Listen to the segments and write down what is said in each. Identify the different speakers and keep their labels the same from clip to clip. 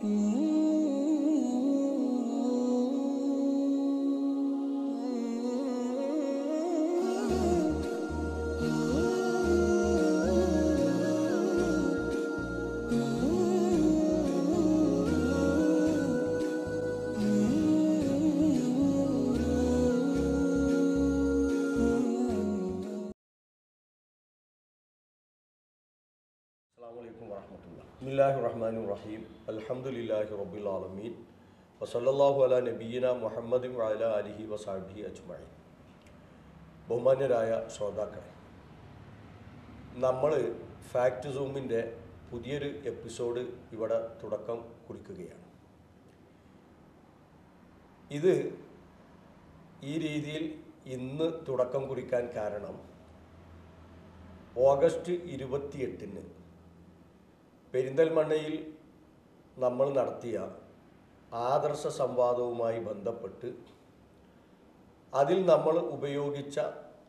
Speaker 1: ബിസ്മില്ലാഹിർറഹ്മാനിർറഹീം. അൽഹംദുലില്ലാഹി റബ്ബിൽ ആലമീൻ. വസല്ലല്ലാഹു അലാ നബിയ്യിനാ മുഹമ്മദിൻ വഅലാ ആലിഹി വസഹ്ബിഹി അജ്മഈൻ. ബഹുമാന്യരായ ശ്രോതാക്കളെ, നമ്മൾ ഫാക്ട് സൂമിൻ്റെ പുതിയൊരു എപ്പിസോഡ് ഇവിടെ തുടക്കം കുറിക്കുകയാണ്. ഇത് ഈ രീതിയിൽ ഇന്ന് തുടക്കം കുറിക്കാൻ കാരണം ഓഗസ്റ്റ് 28-ന് പെരിന്തൽമണ്ണയിൽ നമ്മൾ നടത്തിയ ആദർശ സംവാദവുമായി ബന്ധപ്പെട്ട് അതിൽ നമ്മൾ ഉപയോഗിച്ച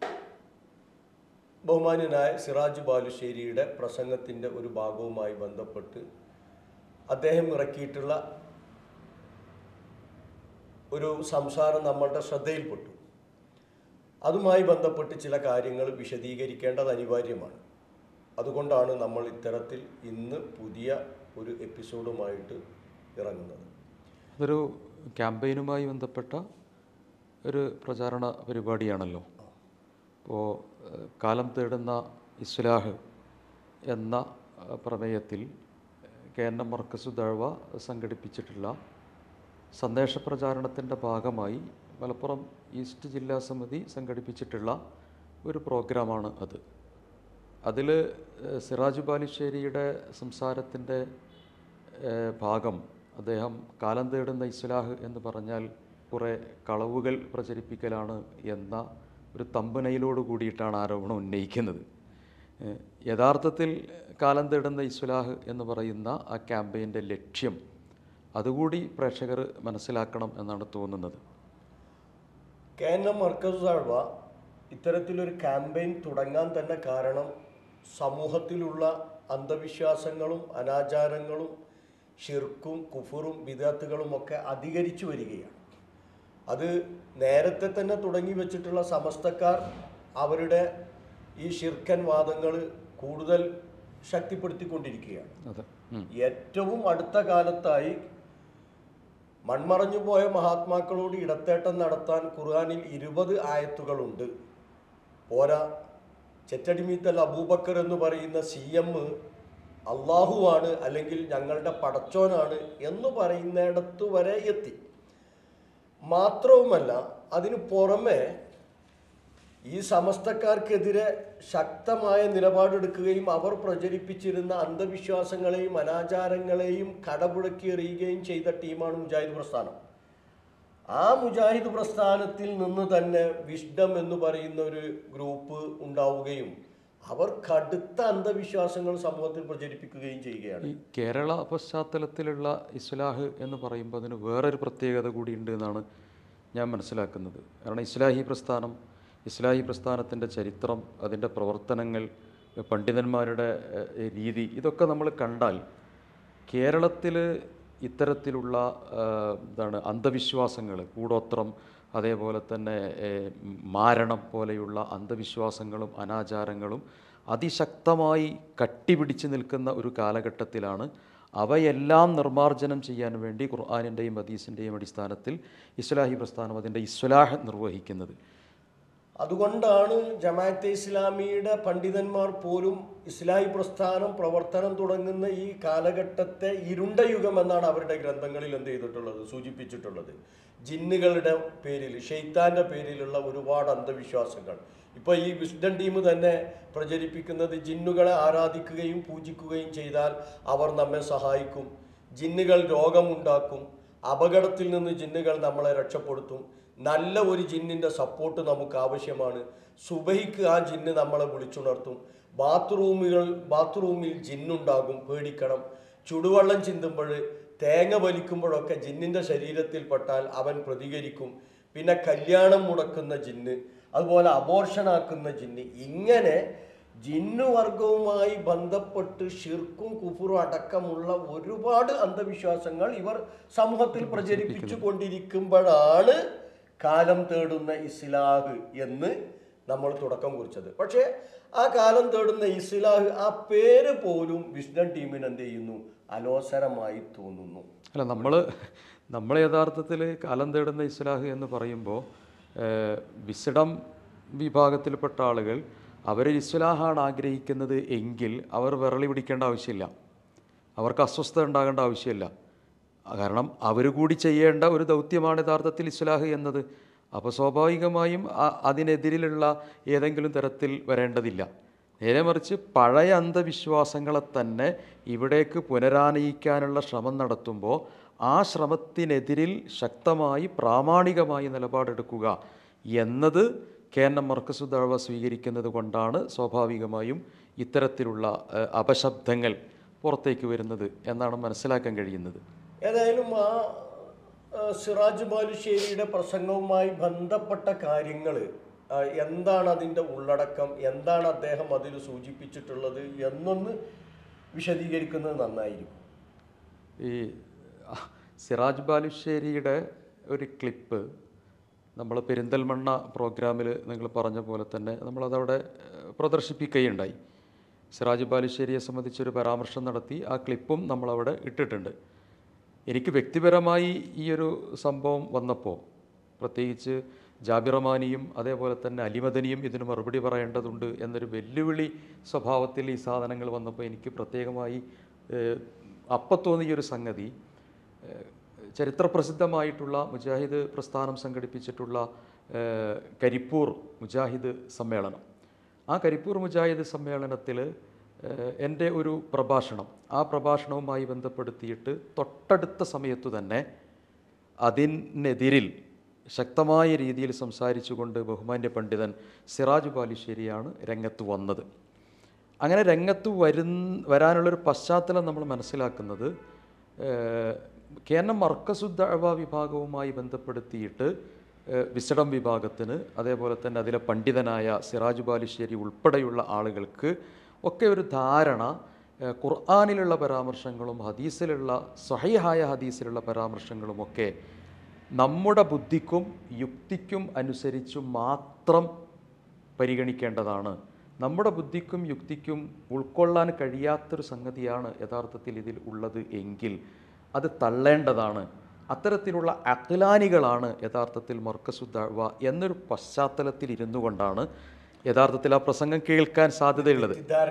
Speaker 1: ബഹുമാന്യനായ സിറാജ് ബാലുശ്ശേരിയുടെ പ്രസംഗത്തിൻ്റെ ഒരു ഭാഗവുമായി ബന്ധപ്പെട്ട് അദ്ദേഹം ഇറക്കിയിട്ടുള്ള ഒരു സംസാരം നമ്മളുടെ ശ്രദ്ധയിൽപ്പെട്ടു. അതുമായി ബന്ധപ്പെട്ട് ചില കാര്യങ്ങൾ വിശദീകരിക്കേണ്ടത് അനിവാര്യമാണ്. അതുകൊണ്ടാണ് നമ്മൾ ഇത്തരത്തിൽ ഇന്ന് പുതിയ ഒരു എപ്പിസോഡുമായിട്ട് ഇറങ്ങുന്നത്.
Speaker 2: അതൊരു ക്യാമ്പയിനുമായി ബന്ധപ്പെട്ട ഒരു പ്രചാരണ പരിപാടിയാണല്ലോ. ഇപ്പോൾ കാലം തേടുന്ന ഇസ്ലാഹ് എന്ന പ്രമേയത്തിൽ KNM മർക്കസ് ദഅവ സംഘടിപ്പിച്ചിട്ടുള്ള സന്ദേശ പ്രചാരണത്തിൻ്റെ ഭാഗമായി മലപ്പുറം ഈസ്റ്റ് ജില്ലാ സമിതി സംഘടിപ്പിച്ചിട്ടുള്ള ഒരു പ്രോഗ്രാമാണ് അത്. അതിൽ സിറാജ് ബാലുശ്ശേരിയുടെ സംസാരത്തിൻ്റെ ഭാഗം അദ്ദേഹം കാലം തേടുന്ന ഇസ്ലാഹ് എന്ന് പറഞ്ഞാൽ കുറേ കളവുകൾ പ്രചരിപ്പിക്കലാണ് എന്ന ഒരു തമ്പനയിലോട് കൂടിയിട്ടാണ് ആരോപണം ഉന്നയിക്കുന്നത്. യഥാർത്ഥത്തിൽ കാലം തേടുന്ന ഇസ്ലാഹ് എന്ന് പറയുന്ന ആ ക്യാമ്പയിൻ്റെ ലക്ഷ്യം അതുകൂടി പ്രേക്ഷകർ മനസ്സിലാക്കണം എന്നാണ് തോന്നുന്നത്.
Speaker 1: KNM മർക്കസ് ദഅവ ഇത്തരത്തിലൊരു ക്യാമ്പയിൻ തുടങ്ങാൻ തന്നെ കാരണം സമൂഹത്തിലുള്ള അന്ധവിശ്വാസങ്ങളും അനാചാരങ്ങളും ഷിർക്കും കുഫറും ബിദഅത്തുകളും ഒക്കെ അധികരിച്ചു വരികയാണ്. അത് നേരത്തെ തന്നെ തുടങ്ങി വെച്ചിട്ടുള്ള സമസ്തക്കാർ അവരുടെ ഈ ഷിർക്കൻ വാദങ്ങൾ കൂടുതൽ ശക്തിപ്പെടുത്തിക്കൊണ്ടിരിക്കുകയാണ്. ഏറ്റവും അടുത്ത കാലത്തായി മൺമറഞ്ഞു പോയ മഹാത്മാക്കളോട് ഇടത്തേട്ടം നടത്താൻ ഖുർആനിൽ 20 ആയത്തുകളുണ്ട്. പോരാ, ചെറ്റടിമീത്തൽ അബൂബക്കർ എന്ന് പറയുന്ന CM അള്ളാഹുവാണ് അല്ലെങ്കിൽ ഞങ്ങളുടെ പടച്ചോനാണ് എന്ന് പറയുന്നിടത്ത് വരെ എത്തി. മാത്രവുമല്ല, അതിനു പുറമെ ഈ സമസ്തക്കാർക്കെതിരെ ശക്തമായ നിലപാടെടുക്കുകയും അവർ പ്രചരിപ്പിച്ചിരുന്ന അന്ധവിശ്വാസങ്ങളെയും അനാചാരങ്ങളെയും കടപുഴക്കി എറിയുകയും ചെയ്ത ടീമാണ് മുജാഹിദ് പ്രസ്ഥാനം. ആ മുജാഹിദ് പ്രസ്ഥാനത്തിൽ നിന്ന് തന്നെ വിഷ്ഡം എന്ന് പറയുന്ന ഒരു ഗ്രൂപ്പ് ഉണ്ടാവുകയും അവർ കടുത്ത അന്ധവിശ്വാസങ്ങൾ സമൂഹത്തിൽ പ്രചരിപ്പിക്കുകയും ചെയ്യുകയാണ്.
Speaker 2: ഈ കേരള പശ്ചാത്തലത്തിലുള്ള ഇസ്ലാഹ് എന്ന് പറയുമ്പോൾ അതിന് വേറൊരു പ്രത്യേകത കൂടിയുണ്ട് എന്നാണ് ഞാൻ മനസ്സിലാക്കുന്നത്. കാരണം ഇസ്ലാഹി പ്രസ്ഥാനത്തിൻ്റെ ചരിത്രം, അതിൻ്റെ പ്രവർത്തനങ്ങൾ, പണ്ഡിതന്മാരുടെ രീതി, ഇതൊക്കെ നമ്മൾ കണ്ടാൽ കേരളത്തിൽ ഇത്തരത്തിലുള്ള അന്ധവിശ്വാസങ്ങൾ, കൂടോത്രം, അതേപോലെ തന്നെ മാരണം പോലെയുള്ള അന്ധവിശ്വാസങ്ങളും അനാചാരങ്ങളും അതിശക്തമായി കട്ടിപിടിച്ച് നിൽക്കുന്ന ഒരു കാലഘട്ടത്തിലാണ് അവയെല്ലാം നിർമ്മാർജ്ജനം ചെയ്യാൻ വേണ്ടി ഖുർആനിൻ്റെയും ഹദീസിൻ്റെയും അടിസ്ഥാനത്തിൽ ഇസ്ലാഹി പ്രസ്ഥാനം അതിൻ്റെ ഇസ്ലാഹ് നിർവഹിക്കുന്നത്.
Speaker 1: അതുകൊണ്ടാണ് ജമാഅത്തെ ഇസ്ലാമിയുടെ പണ്ഡിതന്മാർ പോലും ഇസ്ലാഹി പ്രസ്ഥാനം പ്രവർത്തനം തുടങ്ങുന്ന ഈ കാലഘട്ടത്തെ ഇരുണ്ട യുഗം എന്നാണ് അവരുടെ ഗ്രന്ഥങ്ങളിൽ സൂചിപ്പിച്ചിട്ടുള്ളത്. ജിന്നുകളുടെ പേരിൽ, ഷെയ്ത്താൻ്റെ പേരിലുള്ള ഒരുപാട് അന്ധവിശ്വാസങ്ങൾ. ഇപ്പോൾ ഈ വിസ്ഡം ടീം തന്നെ പ്രചരിപ്പിക്കുന്നത് ജിന്നുകളെ ആരാധിക്കുകയും പൂജിക്കുകയും ചെയ്താൽ അവർ നമ്മെ സഹായിക്കും, ജിന്നുകൾ രോഗമുണ്ടാക്കും, അപകടത്തിൽ നിന്ന് ജിന്നുകൾ നമ്മളെ രക്ഷപ്പെടുത്തും, നല്ല ഒരു ജിന്നിൻ്റെ സപ്പോർട്ട് നമുക്ക് ആവശ്യമാണ്, സുബഹിക്ക് ആ ജിന്ന് നമ്മളെ വിളിച്ചുണർത്തും, ബാത്റൂമിൽ ജിന്നുണ്ടാകും, പേടിക്കണം, ചുടുവെള്ളം ചിന്തുമ്പോൾ തേങ്ങ വലിക്കുമ്പോഴൊക്കെ ജിന്നിൻ്റെ ശരീരത്തിൽപ്പെട്ടാൽ അവൻ പ്രതികരിക്കും, പിന്നെ കല്യാണം മുടക്കുന്ന ജിന്ന്, അതുപോലെ അബോർഷനാക്കുന്ന ജിന്ന്, ഇങ്ങനെ ജിന്നുവർഗവുമായി ബന്ധപ്പെട്ട് ഷിർക്കും കുഫുറും അടക്കമുള്ള ഒരുപാട് അന്ധവിശ്വാസങ്ങൾ ഇവർ സമൂഹത്തിൽ പ്രചരിപ്പിച്ചു കൊണ്ടിരിക്കുമ്പോഴാണ് കാലം തേടുന്ന ഇസ്ലാഹ് എന്ന് നമ്മൾ തുടക്കം കുറിച്ചത്. പക്ഷേ ആ കാലം തേടുന്ന ഇസ്ലാഹ് ആ പേര് പോലും വിസ്ഡം ടീമിന് എന്ത് ചെയ്യുന്നു, അലോസരമായി തോന്നുന്നു.
Speaker 2: അല്ല, നമ്മൾ യഥാർത്ഥത്തിൽ കാലം തേടുന്ന ഇസ്ലാഹ് എന്ന് പറയുമ്പോൾ വിസ്ഡം വിഭാഗത്തിൽപ്പെട്ട ആളുകൾ അവർ ഇസ്ലാഹാണ് ആഗ്രഹിക്കുന്നത് എങ്കിൽ അവർ വിരളി പിടിക്കേണ്ട ആവശ്യമില്ല, അവർക്ക് അസ്വസ്ഥത ഉണ്ടാകേണ്ട ആവശ്യമില്ല. കാരണം അവർ കൂടി ചെയ്യേണ്ട ഒരു ദൗത്യമാണ് യഥാർത്ഥത്തിൽ ഇസ്ലാഹ് എന്നത്. അപ്പോൾ സ്വാഭാവികമായും അതിനെതിരിലുള്ള ഏതെങ്കിലും തരത്തിൽ വരേണ്ടതില്ല. നേരെ മറിച്ച് പഴയ അന്ധവിശ്വാസങ്ങളെ തന്നെ ഇവിടേക്ക് പുനരാനയിക്കാനുള്ള ശ്രമം നടത്തുമ്പോൾ ആ ശ്രമത്തിനെതിരിൽ ശക്തമായി പ്രാമാണികമായി നിലപാടെടുക്കുക എന്നത് KNM മർക്കസു ദഅവ സ്വീകരിക്കുന്നത് കൊണ്ടാണ് സ്വാഭാവികമായും ഇത്തരത്തിലുള്ള അപശബ്ദങ്ങൾ പുറത്തേക്ക് വരുന്നത് എന്നാണ് മനസ്സിലാക്കാൻ കഴിയുന്നത്.
Speaker 1: ഏതായാലും ആ സിറാജ് ബാലുശ്ശേരിയുടെ പ്രസംഗവുമായി ബന്ധപ്പെട്ട കാര്യങ്ങൾ എന്താണ്, അതിൻ്റെ ഉള്ളടക്കം എന്താണ്, അദ്ദേഹം അതിൽ സൂചിപ്പിച്ചിട്ടുള്ളത് എന്നൊന്ന് വിശദീകരിക്കുന്നത് നന്നായിരിക്കും.
Speaker 2: ഈ സിറാജ് ബാലുശ്ശേരിയുടെ ഒരു ക്ലിപ്പ് നമ്മൾ പെരിന്തൽമണ്ണ പ്രോഗ്രാമിൽ നിങ്ങൾ പറഞ്ഞ പോലെ തന്നെ നമ്മളതവിടെ പ്രദർശിപ്പിക്കുകയുണ്ടായി. സിറാജ് ബാലുശ്ശേരിയെ സംബന്ധിച്ചൊരു പരാമർശം നടത്തി ആ ക്ലിപ്പും നമ്മളവിടെ ഇട്ടിട്ടുണ്ട്. എനിക്ക് വ്യക്തിപരമായി ഈ ഒരു സംഭവം വന്നപ്പോൾ, പ്രത്യേകിച്ച് ജാബിർ റഹ്മാനിയും അതേപോലെ തന്നെ അലിമദനിയും ഇതിന് മറുപടി പറയേണ്ടതുണ്ട് എന്നൊരു വെല്ലുവിളി സ്വഭാവത്തിൽ ഈ സാധനങ്ങൾ വന്നപ്പോൾ എനിക്ക് പ്രത്യേകമായി അപ്പം തോന്നിയൊരു സംഗതി, ചരിത്രപ്രസിദ്ധമായിട്ടുള്ള മുജാഹിദ് പ്രസ്ഥാനം സംഘടിപ്പിച്ചിട്ടുള്ള കരിപ്പൂർ മുജാഹിദ് സമ്മേളനം. ആ കരിപ്പൂർ മുജാഹിദ് സമ്മേളനത്തിൽ എൻ്റെ ഒരു പ്രഭാഷണം, ആ പ്രഭാഷണവുമായി ബന്ധപ്പെടുത്തിയിട്ട് തൊട്ടടുത്ത സമയത്തു തന്നെ അതിനെതിരിൽ ശക്തമായ രീതിയിൽ സംസാരിച്ചുകൊണ്ട് ബഹുമാന്യ പണ്ഡിതൻ സിറാജ് ബാലുശ്ശേരിയാണ് രംഗത്ത് വന്നത്. അങ്ങനെ രംഗത്ത് വരാനുള്ളൊരു പശ്ചാത്തലം നമ്മൾ മനസ്സിലാക്കുന്നത് KNM മർക്കസു ദഅവ വിഭാഗവുമായി ബന്ധപ്പെടുത്തിയിട്ട് വിസ്ഡം വിഭാഗത്തിന്, അതേപോലെ തന്നെ അതിലെ പണ്ഡിതനായ സിറാജ് ബാലുശ്ശേരി ഉൾപ്പെടെയുള്ള ആളുകൾക്ക് ഒക്കെ ഒരു ധാരണ ഖുർആനിലുള്ള പരാമർശങ്ങളും ഹദീസിലുള്ള സ്വഹീഹായ ഹദീസിലുള്ള പരാമർശങ്ങളുമൊക്കെ നമ്മുടെ ബുദ്ധിക്കും യുക്തിക്കും അനുസരിച്ച് മാത്രം പരിഗണിക്കേണ്ടതാണ്. നമ്മുടെ ബുദ്ധിക്കും യുക്തിക്കും ഉൾക്കൊള്ളാൻ കഴിയാത്തൊരു സംഗതിയാണ് യഥാർത്ഥത്തിൽ ഇതിൽ ഉള്ളത് എങ്കിൽ അത് തള്ളേണ്ടതാണ്. അത്തരത്തിലുള്ള അഖ്ലാനികളാണ് യഥാർത്ഥത്തിൽ മർക്കസു ദഅവ എന്നൊരു പശ്ചാത്തലത്തിൽ ഇരുന്നു കൊണ്ടാണ് യഥാർത്ഥത്തിൽ ആ പ്രസംഗം കേൾക്കാൻ സാധ്യതയുള്ളത്.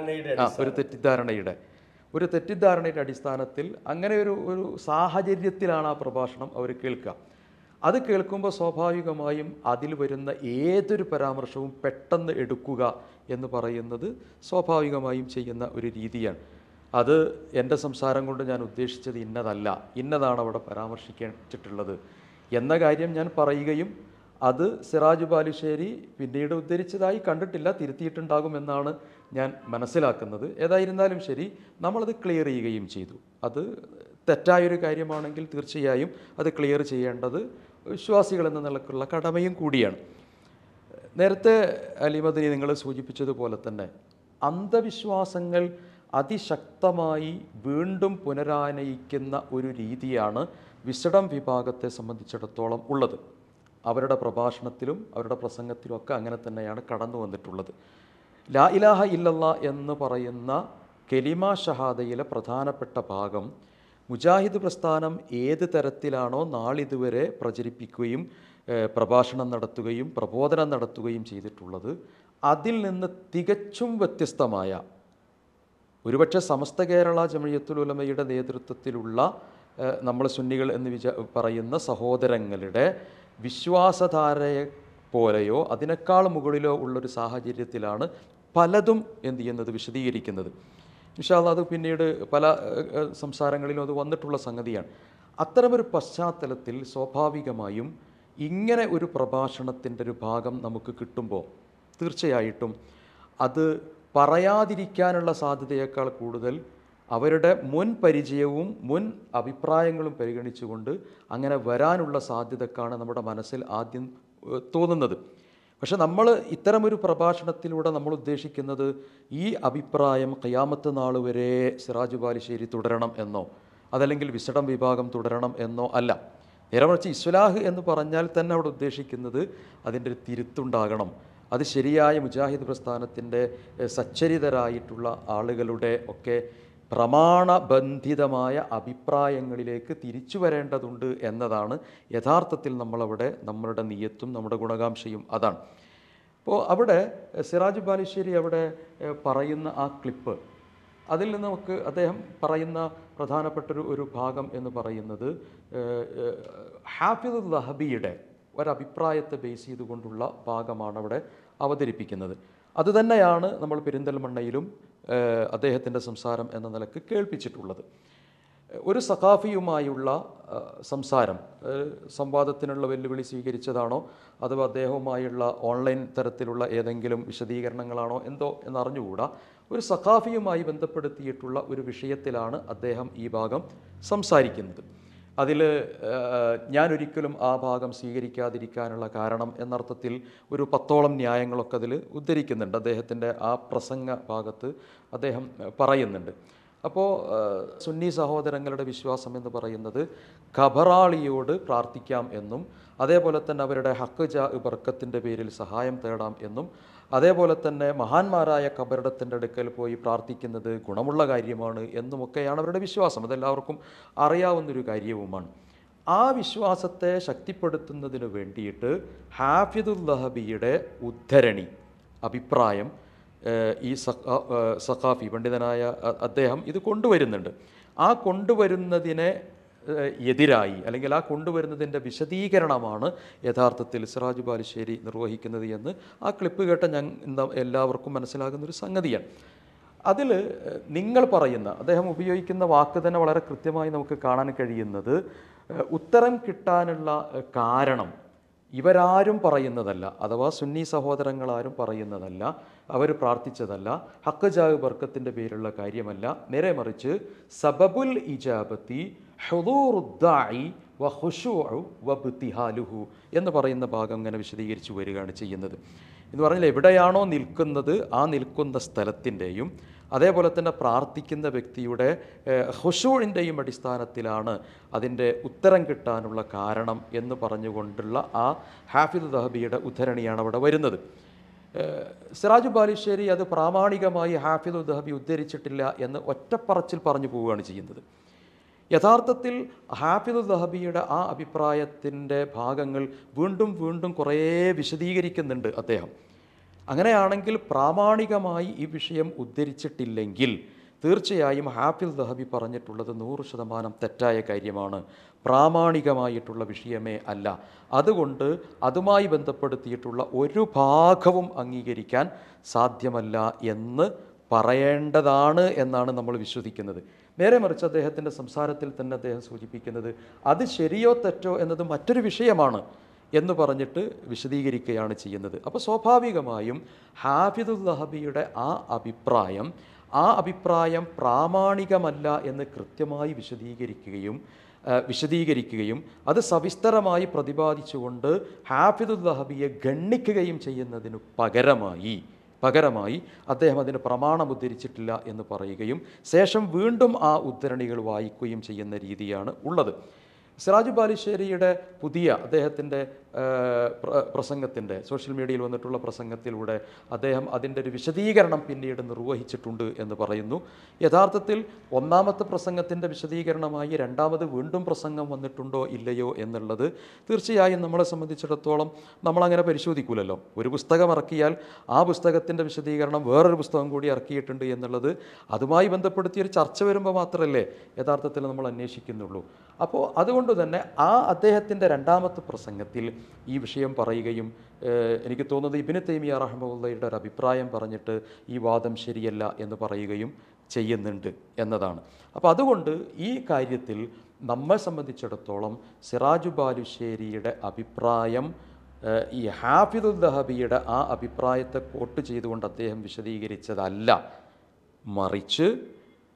Speaker 2: ഒരു തെറ്റിദ്ധാരണയുടെ അടിസ്ഥാനത്തിൽ അങ്ങനെ ഒരു സാഹചര്യത്തിലാണ് ആ പ്രഭാഷണം അവർ കേൾക്കുക. അത് കേൾക്കുമ്പോൾ സ്വാഭാവികമായും അതിൽ വരുന്ന ഏതൊരു പരാമർശവും പെട്ടെന്ന് എടുക്കുക എന്ന് പറയുന്നത് സ്വാഭാവികമായും ചെയ്യുന്ന ഒരു രീതിയാണ്. അത് എൻ്റെ സംസാരം കൊണ്ട് ഞാൻ ഉദ്ദേശിച്ചത് ഇന്നതല്ല, ഇന്നതാണ് അവിടെ പരാമർശിച്ചിട്ടുള്ളത് എന്ന കാര്യം ഞാൻ പറയുകയും അത് സിറാജ് ബാലുശ്ശേരി പിന്നീട് ഉദ്ധരിച്ചതായി കണ്ടിട്ടില്ല, തിരുത്തിയിട്ടുണ്ടാകുമെന്നാണ് ഞാൻ മനസ്സിലാക്കുന്നത്. ഏതായിരുന്നാലും ശരി, നമ്മളത് ക്ലിയർ ചെയ്യുകയും ചെയ്തു. അത് തെറ്റായൊരു കാര്യമാണെങ്കിൽ തീർച്ചയായും അത് ക്ലിയർ ചെയ്യേണ്ടത് വിശ്വാസികളെന്ന നിലക്കുള്ള കടമയും കൂടിയാണ്. നേരത്തെ അലിമദനി നിങ്ങൾ സൂചിപ്പിച്ചതുപോലെ തന്നെ അന്ധവിശ്വാസങ്ങൾ അതിശക്തമായി വീണ്ടും പുനരാനയിക്കുന്ന ഒരു രീതിയാണ് വിസ്ഡം വിഭാഗത്തെ സംബന്ധിച്ചിടത്തോളം ഉള്ളത്. അവരുടെ പ്രഭാഷണത്തിലും അവരുടെ പ്രസംഗത്തിലും ഒക്കെ അങ്ങനെ തന്നെയാണ് കടന്നു വന്നിട്ടുള്ളത്. ലാ ഇലാഹ ഇല്ലല്ലാ എന്ന് പറയുന്ന കലിമ ഷഹാദയിലെ പ്രധാനപ്പെട്ട ഭാഗം മുജാഹിദ് പ്രസ്ഥാനം ഏത് തരത്തിലാണോ നാളിതുവരെ പ്രചരിപ്പിക്കുകയും പ്രഭാഷണം നടത്തുകയും പ്രബോധനം നടത്തുകയും ചെയ്തിട്ടുള്ളത്, അതിൽ നിന്ന് തികച്ചും വ്യത്യസ്തമായ, ഒരുപക്ഷെ സമസ്ത കേരള ജമിയത്തുൽ ഉലമയുടെ നേതൃത്വത്തിലുള്ള നമ്മൾ സുന്നികൾ എന്ന് പറയുന്ന സഹോദരങ്ങളുടെ വിശ്വാസധാരയെ പോലെയോ അതിനേക്കാൾ മുകളിലോ ഉള്ളൊരു സാഹചര്യത്തിലാണ് പലതും എന്ത് ചെയ്യുന്നത്, വിശദീകരിക്കുന്നത്. ഇൻഷാ അല്ലാഹ് അത് പിന്നീട് പല സംസാരങ്ങളിലും അത് വന്നിട്ടുള്ള സംഗതിയാണ്. അത്തരമൊരു പശ്ചാത്തലത്തിൽ സ്വാഭാവികമായും ഇങ്ങനെ ഒരു പ്രഭാഷണത്തിൻ്റെ ഒരു ഭാഗം നമുക്ക് കിട്ടുമ്പോൾ തീർച്ചയായിട്ടും അത് പറയാതിരിക്കാനുള്ള സാധ്യതയേക്കാൾ കൂടുതൽ അവരുടെ മുൻ പരിചയവും മുൻ അഭിപ്രായങ്ങളും പരിഗണിച്ചുകൊണ്ട് അങ്ങനെ വരാനുള്ള സാധ്യതക്കാണ് നമ്മുടെ മനസ്സിൽ ആദ്യം തോന്നുന്നത്. പക്ഷെ നമ്മൾ ഇത്തരമൊരു പ്രഭാഷണത്തിലൂടെ നമ്മൾ ഉദ്ദേശിക്കുന്നത് ഈ അഭിപ്രായം ഖിയാമത്ത് നാൾ വരെ സിറാജ് ബാലുശ്ശേരി തുടരണം എന്നോ അതല്ലെങ്കിൽ വിശടം വിഭാഗം തുടരണം എന്നോ അല്ല. നേരെ മറിച്ച് ഇസ്ലാഹ് എന്ന് പറഞ്ഞാൽ തന്നെ അവിടെ ഉദ്ദേശിക്കുന്നത് അതിൻ്റെ ഒരു തിരുത്തുണ്ടാകണം. അത് ശരിയായ മുജാഹിദ് പ്രസ്ഥാനത്തിൻ്റെ സച്ചരിതരായിട്ടുള്ള ആളുകളുടെ ഒക്കെ പ്രമാണബന്ധിതമായ അഭിപ്രായങ്ങളിലേക്ക് തിരിച്ചു വരേണ്ടതുണ്ട് എന്നതാണ് യഥാർത്ഥത്തിൽ നമ്മളവിടെ നമ്മളുടെ നിയത്തും നമ്മുടെ ഗുണകാംക്ഷയും അതാണ്. അപ്പോൾ അവിടെ സിറാജ് ബാലുശ്ശേരി അവിടെ പറയുന്ന ആ ക്ലിപ്പ്, അതിൽ നിന്ന് നമുക്ക് അദ്ദേഹം പറയുന്ന പ്രധാനപ്പെട്ടൊരു ഭാഗം എന്ന് പറയുന്നത് ഹാഫിദുൽ ദഹബിയുടെ ഒരഭിപ്രായത്തെ ബേസ് ചെയ്തുകൊണ്ടുള്ള ഭാഗമാണ് അവിടെ അവതരിപ്പിക്കുന്നത്. അതുതന്നെയാണ് നമ്മൾ പെരിന്തൽമണ്ണയിലും അദ്ദേഹത്തിൻ്റെ സംസാരം എന്ന നിലക്ക് കേൾപ്പിച്ചിട്ടുള്ളത്. ഒരു സഖാഫിയുമായുള്ള സംസാരം സംവാദത്തിനുള്ള വെല്ലുവിളി സ്വീകരിച്ചതാണോ അഥവാ അദ്ദേഹവുമായുള്ള ഓൺലൈൻ തരത്തിലുള്ള ഏതെങ്കിലും വിശദീകരണങ്ങളാണോ എന്തോ എന്നറിഞ്ഞുകൂടാ. ഒരു സഖാഫിയുമായി ബന്ധപ്പെടുത്തിയിട്ടുള്ള ഒരു വിഷയത്തിലാണ് അദ്ദേഹം ഈ ഭാഗം സംസാരിക്കുന്നത്. അതിൽ ഞാനൊരിക്കലും ആ ഭാഗം സ്വീകരിക്കാതിരിക്കാനുള്ള കാരണം എന്നർത്ഥത്തിൽ ഒരു 10ഓളം ന്യായങ്ങളൊക്കെ അതിൽ ഉദ്ധരിക്കുന്നുണ്ട്. അദ്ദേഹത്തിൻ്റെ ആ പ്രസംഗ ഭാഗത്ത് അദ്ദേഹം പറയുന്നുണ്ട്. അപ്പോൾ സുന്നി സഹോദരങ്ങളുടെ വിശ്വാസം എന്ന് പറയുന്നത് ഖബറാളിയോട് പ്രാർത്ഥിക്കാം എന്നും അതേപോലെ തന്നെ അവരുടെ ഹക്ക് ജാ ബർക്കത്തിൻ്റെ പേരിൽ സഹായം തേടാം എന്നും അതേപോലെ തന്നെ മഹാന്മാരായ ഖബറിടത്തിൻ്റെ അടുക്കൽ പോയി പ്രാർത്ഥിക്കുന്നത് ഗുണമുള്ള കാര്യമാണ് എന്നുമൊക്കെയാണ് അവരുടെ വിശ്വാസം. അതെല്ലാവർക്കും അറിയാവുന്നൊരു കാര്യവുമാണ്. ആ വിശ്വാസത്തെ ശക്തിപ്പെടുത്തുന്നതിന് വേണ്ടിയിട്ട് ഹാഫിദുൽ ദഹബിയുടെ ഉദ്ധരണി അഭിപ്രായം ഈ സഖാഫി പണ്ഡിതനായ അദ്ദേഹം ഇത് കൊണ്ടുവരുന്നുണ്ട്. ആ കൊണ്ടുവരുന്നതിനെ എതിരായി അല്ലെങ്കിൽ ആ കൊണ്ടുവരുന്നതിൻ്റെ വിശദീകരണമാണ് യഥാർത്ഥത്തിൽ സിറാജ് ബാലുശ്ശേരി നിർവഹിക്കുന്നത് എന്ന് ആ ക്ലിപ്പ് കേട്ട എല്ലാവർക്കും മനസ്സിലാകുന്നൊരു സംഗതിയാണ്. അതിൽ നിങ്ങൾ പറയുന്ന അദ്ദേഹം ഉപയോഗിക്കുന്ന വാക്ക് തന്നെ വളരെ കൃത്യമായി നമുക്ക് കാണാൻ കഴിയുന്നത് ഉത്തരം കിട്ടാനുള്ള കാരണം ഇവരാരും പറയുന്നതല്ല, അഥവാ സുന്നി സഹോദരങ്ങളാരും പറയുന്നതല്ല, അവർ പ്രാർത്ഥിച്ചതല്ല, ഹക്ക് ജാ ബർക്കത്തിൻ്റെ പേരുള്ള കാര്യമല്ല, നേരെ മറിച്ച് സബബുൽ ഇജാബത്തി ഹുദൂറുദ്ദാഇ വഖുശൂഉ വബ്തിഹാലുഹു എന്ന് പറയുന്ന ഭാഗം ഇങ്ങനെ വിശദീകരിച്ച് വരികയാണ് ചെയ്യുന്നത്. എന്ന് പറഞ്ഞാൽ എവിടെയാണോ നിൽക്കുന്നത് ആ നിൽക്കുന്ന സ്ഥലത്തിൻ്റെയും അതേപോലെ തന്നെ പ്രാർത്ഥിക്കുന്ന വ്യക്തിയുടെ ഖുശൂഇൻ്റെയും അടിസ്ഥാനത്തിലാണ് അതിൻ്റെ ഉത്തരം കിട്ടാനുള്ള കാരണം എന്ന് പറഞ്ഞുകൊണ്ടുള്ള ആ ഹാഫിദ് ദഹബിയുടെ ഉദ്ധരണിയാണ് അവിടെ വരുന്നത്. സിറാജ് ബാലുശ്ശേരി അത് പ്രാമാണികമായി ഹാഫിദുൽ ദഹബി ഉദ്ധരിച്ചിട്ടില്ല എന്ന് ഒറ്റപ്പറച്ചിൽ പറഞ്ഞു പോവുകയാണ് ചെയ്യുന്നത്. യഥാർത്ഥത്തിൽ ഹാഫിദുൽ ദഹബിയുടെ ആ അഭിപ്രായത്തിൻ്റെ ഭാഗങ്ങൾ വീണ്ടും വീണ്ടും കുറേ വിശദീകരിക്കുന്നുണ്ട് അദ്ദേഹം. അങ്ങനെയാണെങ്കിൽ പ്രാമാണികമായി ഈ വിഷയം ഉദ്ധരിച്ചിട്ടില്ലെങ്കിൽ തീർച്ചയായും ഹാഫിദ് ദഹബി പറഞ്ഞിട്ടുള്ളത് 100% തെറ്റായ കാര്യമാണ്, പ്രാമാണികമായിട്ടുള്ള വിഷയമേ അല്ല. അതുകൊണ്ട് അതുമായി ബന്ധപ്പെടുത്തിയിട്ടുള്ള ഒരു ഭാഗവും അംഗീകരിക്കാൻ സാധ്യമല്ല എന്ന് പറയേണ്ടതാണ് എന്നാണ് നമ്മൾ വിശ്വസിക്കുന്നത്. നേരെ മറിച്ച് അദ്ദേഹത്തിൻ്റെ സംസാരത്തിൽ തന്നെ അദ്ദേഹം സൂചിപ്പിക്കുന്നത് അത് ശരിയോ തെറ്റോ എന്നത് മറ്റൊരു വിഷയമാണ് എന്ന് പറഞ്ഞിട്ട് വിശദീകരിക്കുകയാണ് ചെയ്യുന്നത്. അപ്പോൾ സ്വാഭാവികമായും ഹാഫിദുൽ ദഹബിയുടെ ആ അഭിപ്രായം പ്രാമാണികമല്ല എന്ന് കൃത്യമായി വിശദീകരിക്കുകയും അത് സവിസ്തരമായി പ്രതിപാദിച്ചുകൊണ്ട് ഹാഫിദുൽ ദഹബിയെ ഗണ്ണിക്കുകയും ചെയ്യുന്നതിന് പകരമായി അദ്ദേഹം അതിന് പ്രമാണം ഉദ്ധരിച്ചിട്ടില്ല എന്ന് പറയുകയും ശേഷം വീണ്ടും ആ ഉദ്ധരണികൾ വായിക്കുകയും ചെയ്യുന്ന രീതിയാണ് ഉള്ളത്. സിറാജ് ബാലുശ്ശേരിയുടെ പുതിയ അദ്ദേഹത്തിൻ്റെ പ്രസംഗത്തിൻ്റെ സോഷ്യൽ മീഡിയയിൽ വന്നിട്ടുള്ള പ്രസംഗത്തിലൂടെ അദ്ദേഹം അതിൻ്റെ ഒരു വിശദീകരണം പിന്നീട് നിർവഹിച്ചിട്ടുണ്ട് എന്ന് പറയുന്നു. യഥാർത്ഥത്തിൽ ഒന്നാമത്തെ പ്രസംഗത്തിൻ്റെ വിശദീകരണമായി രണ്ടാമത് വീണ്ടും പ്രസംഗം വന്നിട്ടുണ്ടോ ഇല്ലയോ എന്നുള്ളത് തീർച്ചയായും നമ്മളെ സംബന്ധിച്ചിടത്തോളം നമ്മളങ്ങനെ പരിശോധിക്കൂലല്ലോ. ഒരു പുസ്തകം ഇറക്കിയാൽ ആ പുസ്തകത്തിൻ്റെ വിശദീകരണം വേറൊരു പുസ്തകം കൂടി ഇറക്കിയിട്ടുണ്ട് എന്നുള്ളത് അതുമായി ബന്ധപ്പെടുത്തിയൊരു ചർച്ച വരുമ്പോൾ മാത്രമല്ലേ യഥാർത്ഥത്തിൽ നമ്മൾ അന്വേഷിക്കുന്നുള്ളൂ. അപ്പോൾ അതുകൊണ്ട് തന്നെ ആ അദ്ദേഹത്തിൻ്റെ രണ്ടാമത്തെ പ്രസംഗത്തിൽ ഈ വിഷയം പറയുകയും എനിക്ക് തോന്നുന്നത് ഇബ്നു തൈമിയ്യ റഹിമഹുള്ളയുടെ ഒരു അഭിപ്രായം പറഞ്ഞിട്ട് ഈ വാദം ശരിയല്ല എന്ന് പറയുകയും ചെയ്യുന്നുണ്ട് എന്നതാണ്. അപ്പോൾ അതുകൊണ്ട് ഈ കാര്യത്തിൽ നമ്മെ സംബന്ധിച്ചിടത്തോളം സിറാജ് ബാലുശ്ശേരിയുടെ അഭിപ്രായം ഈ ഹാഫിദുൽ ദഹബിയുടെ ആ അഭിപ്രായത്തെ കോട്ട് ചെയ്തുകൊണ്ട് അദ്ദേഹം വിശദീകരിച്ചതല്ല, മറിച്ച്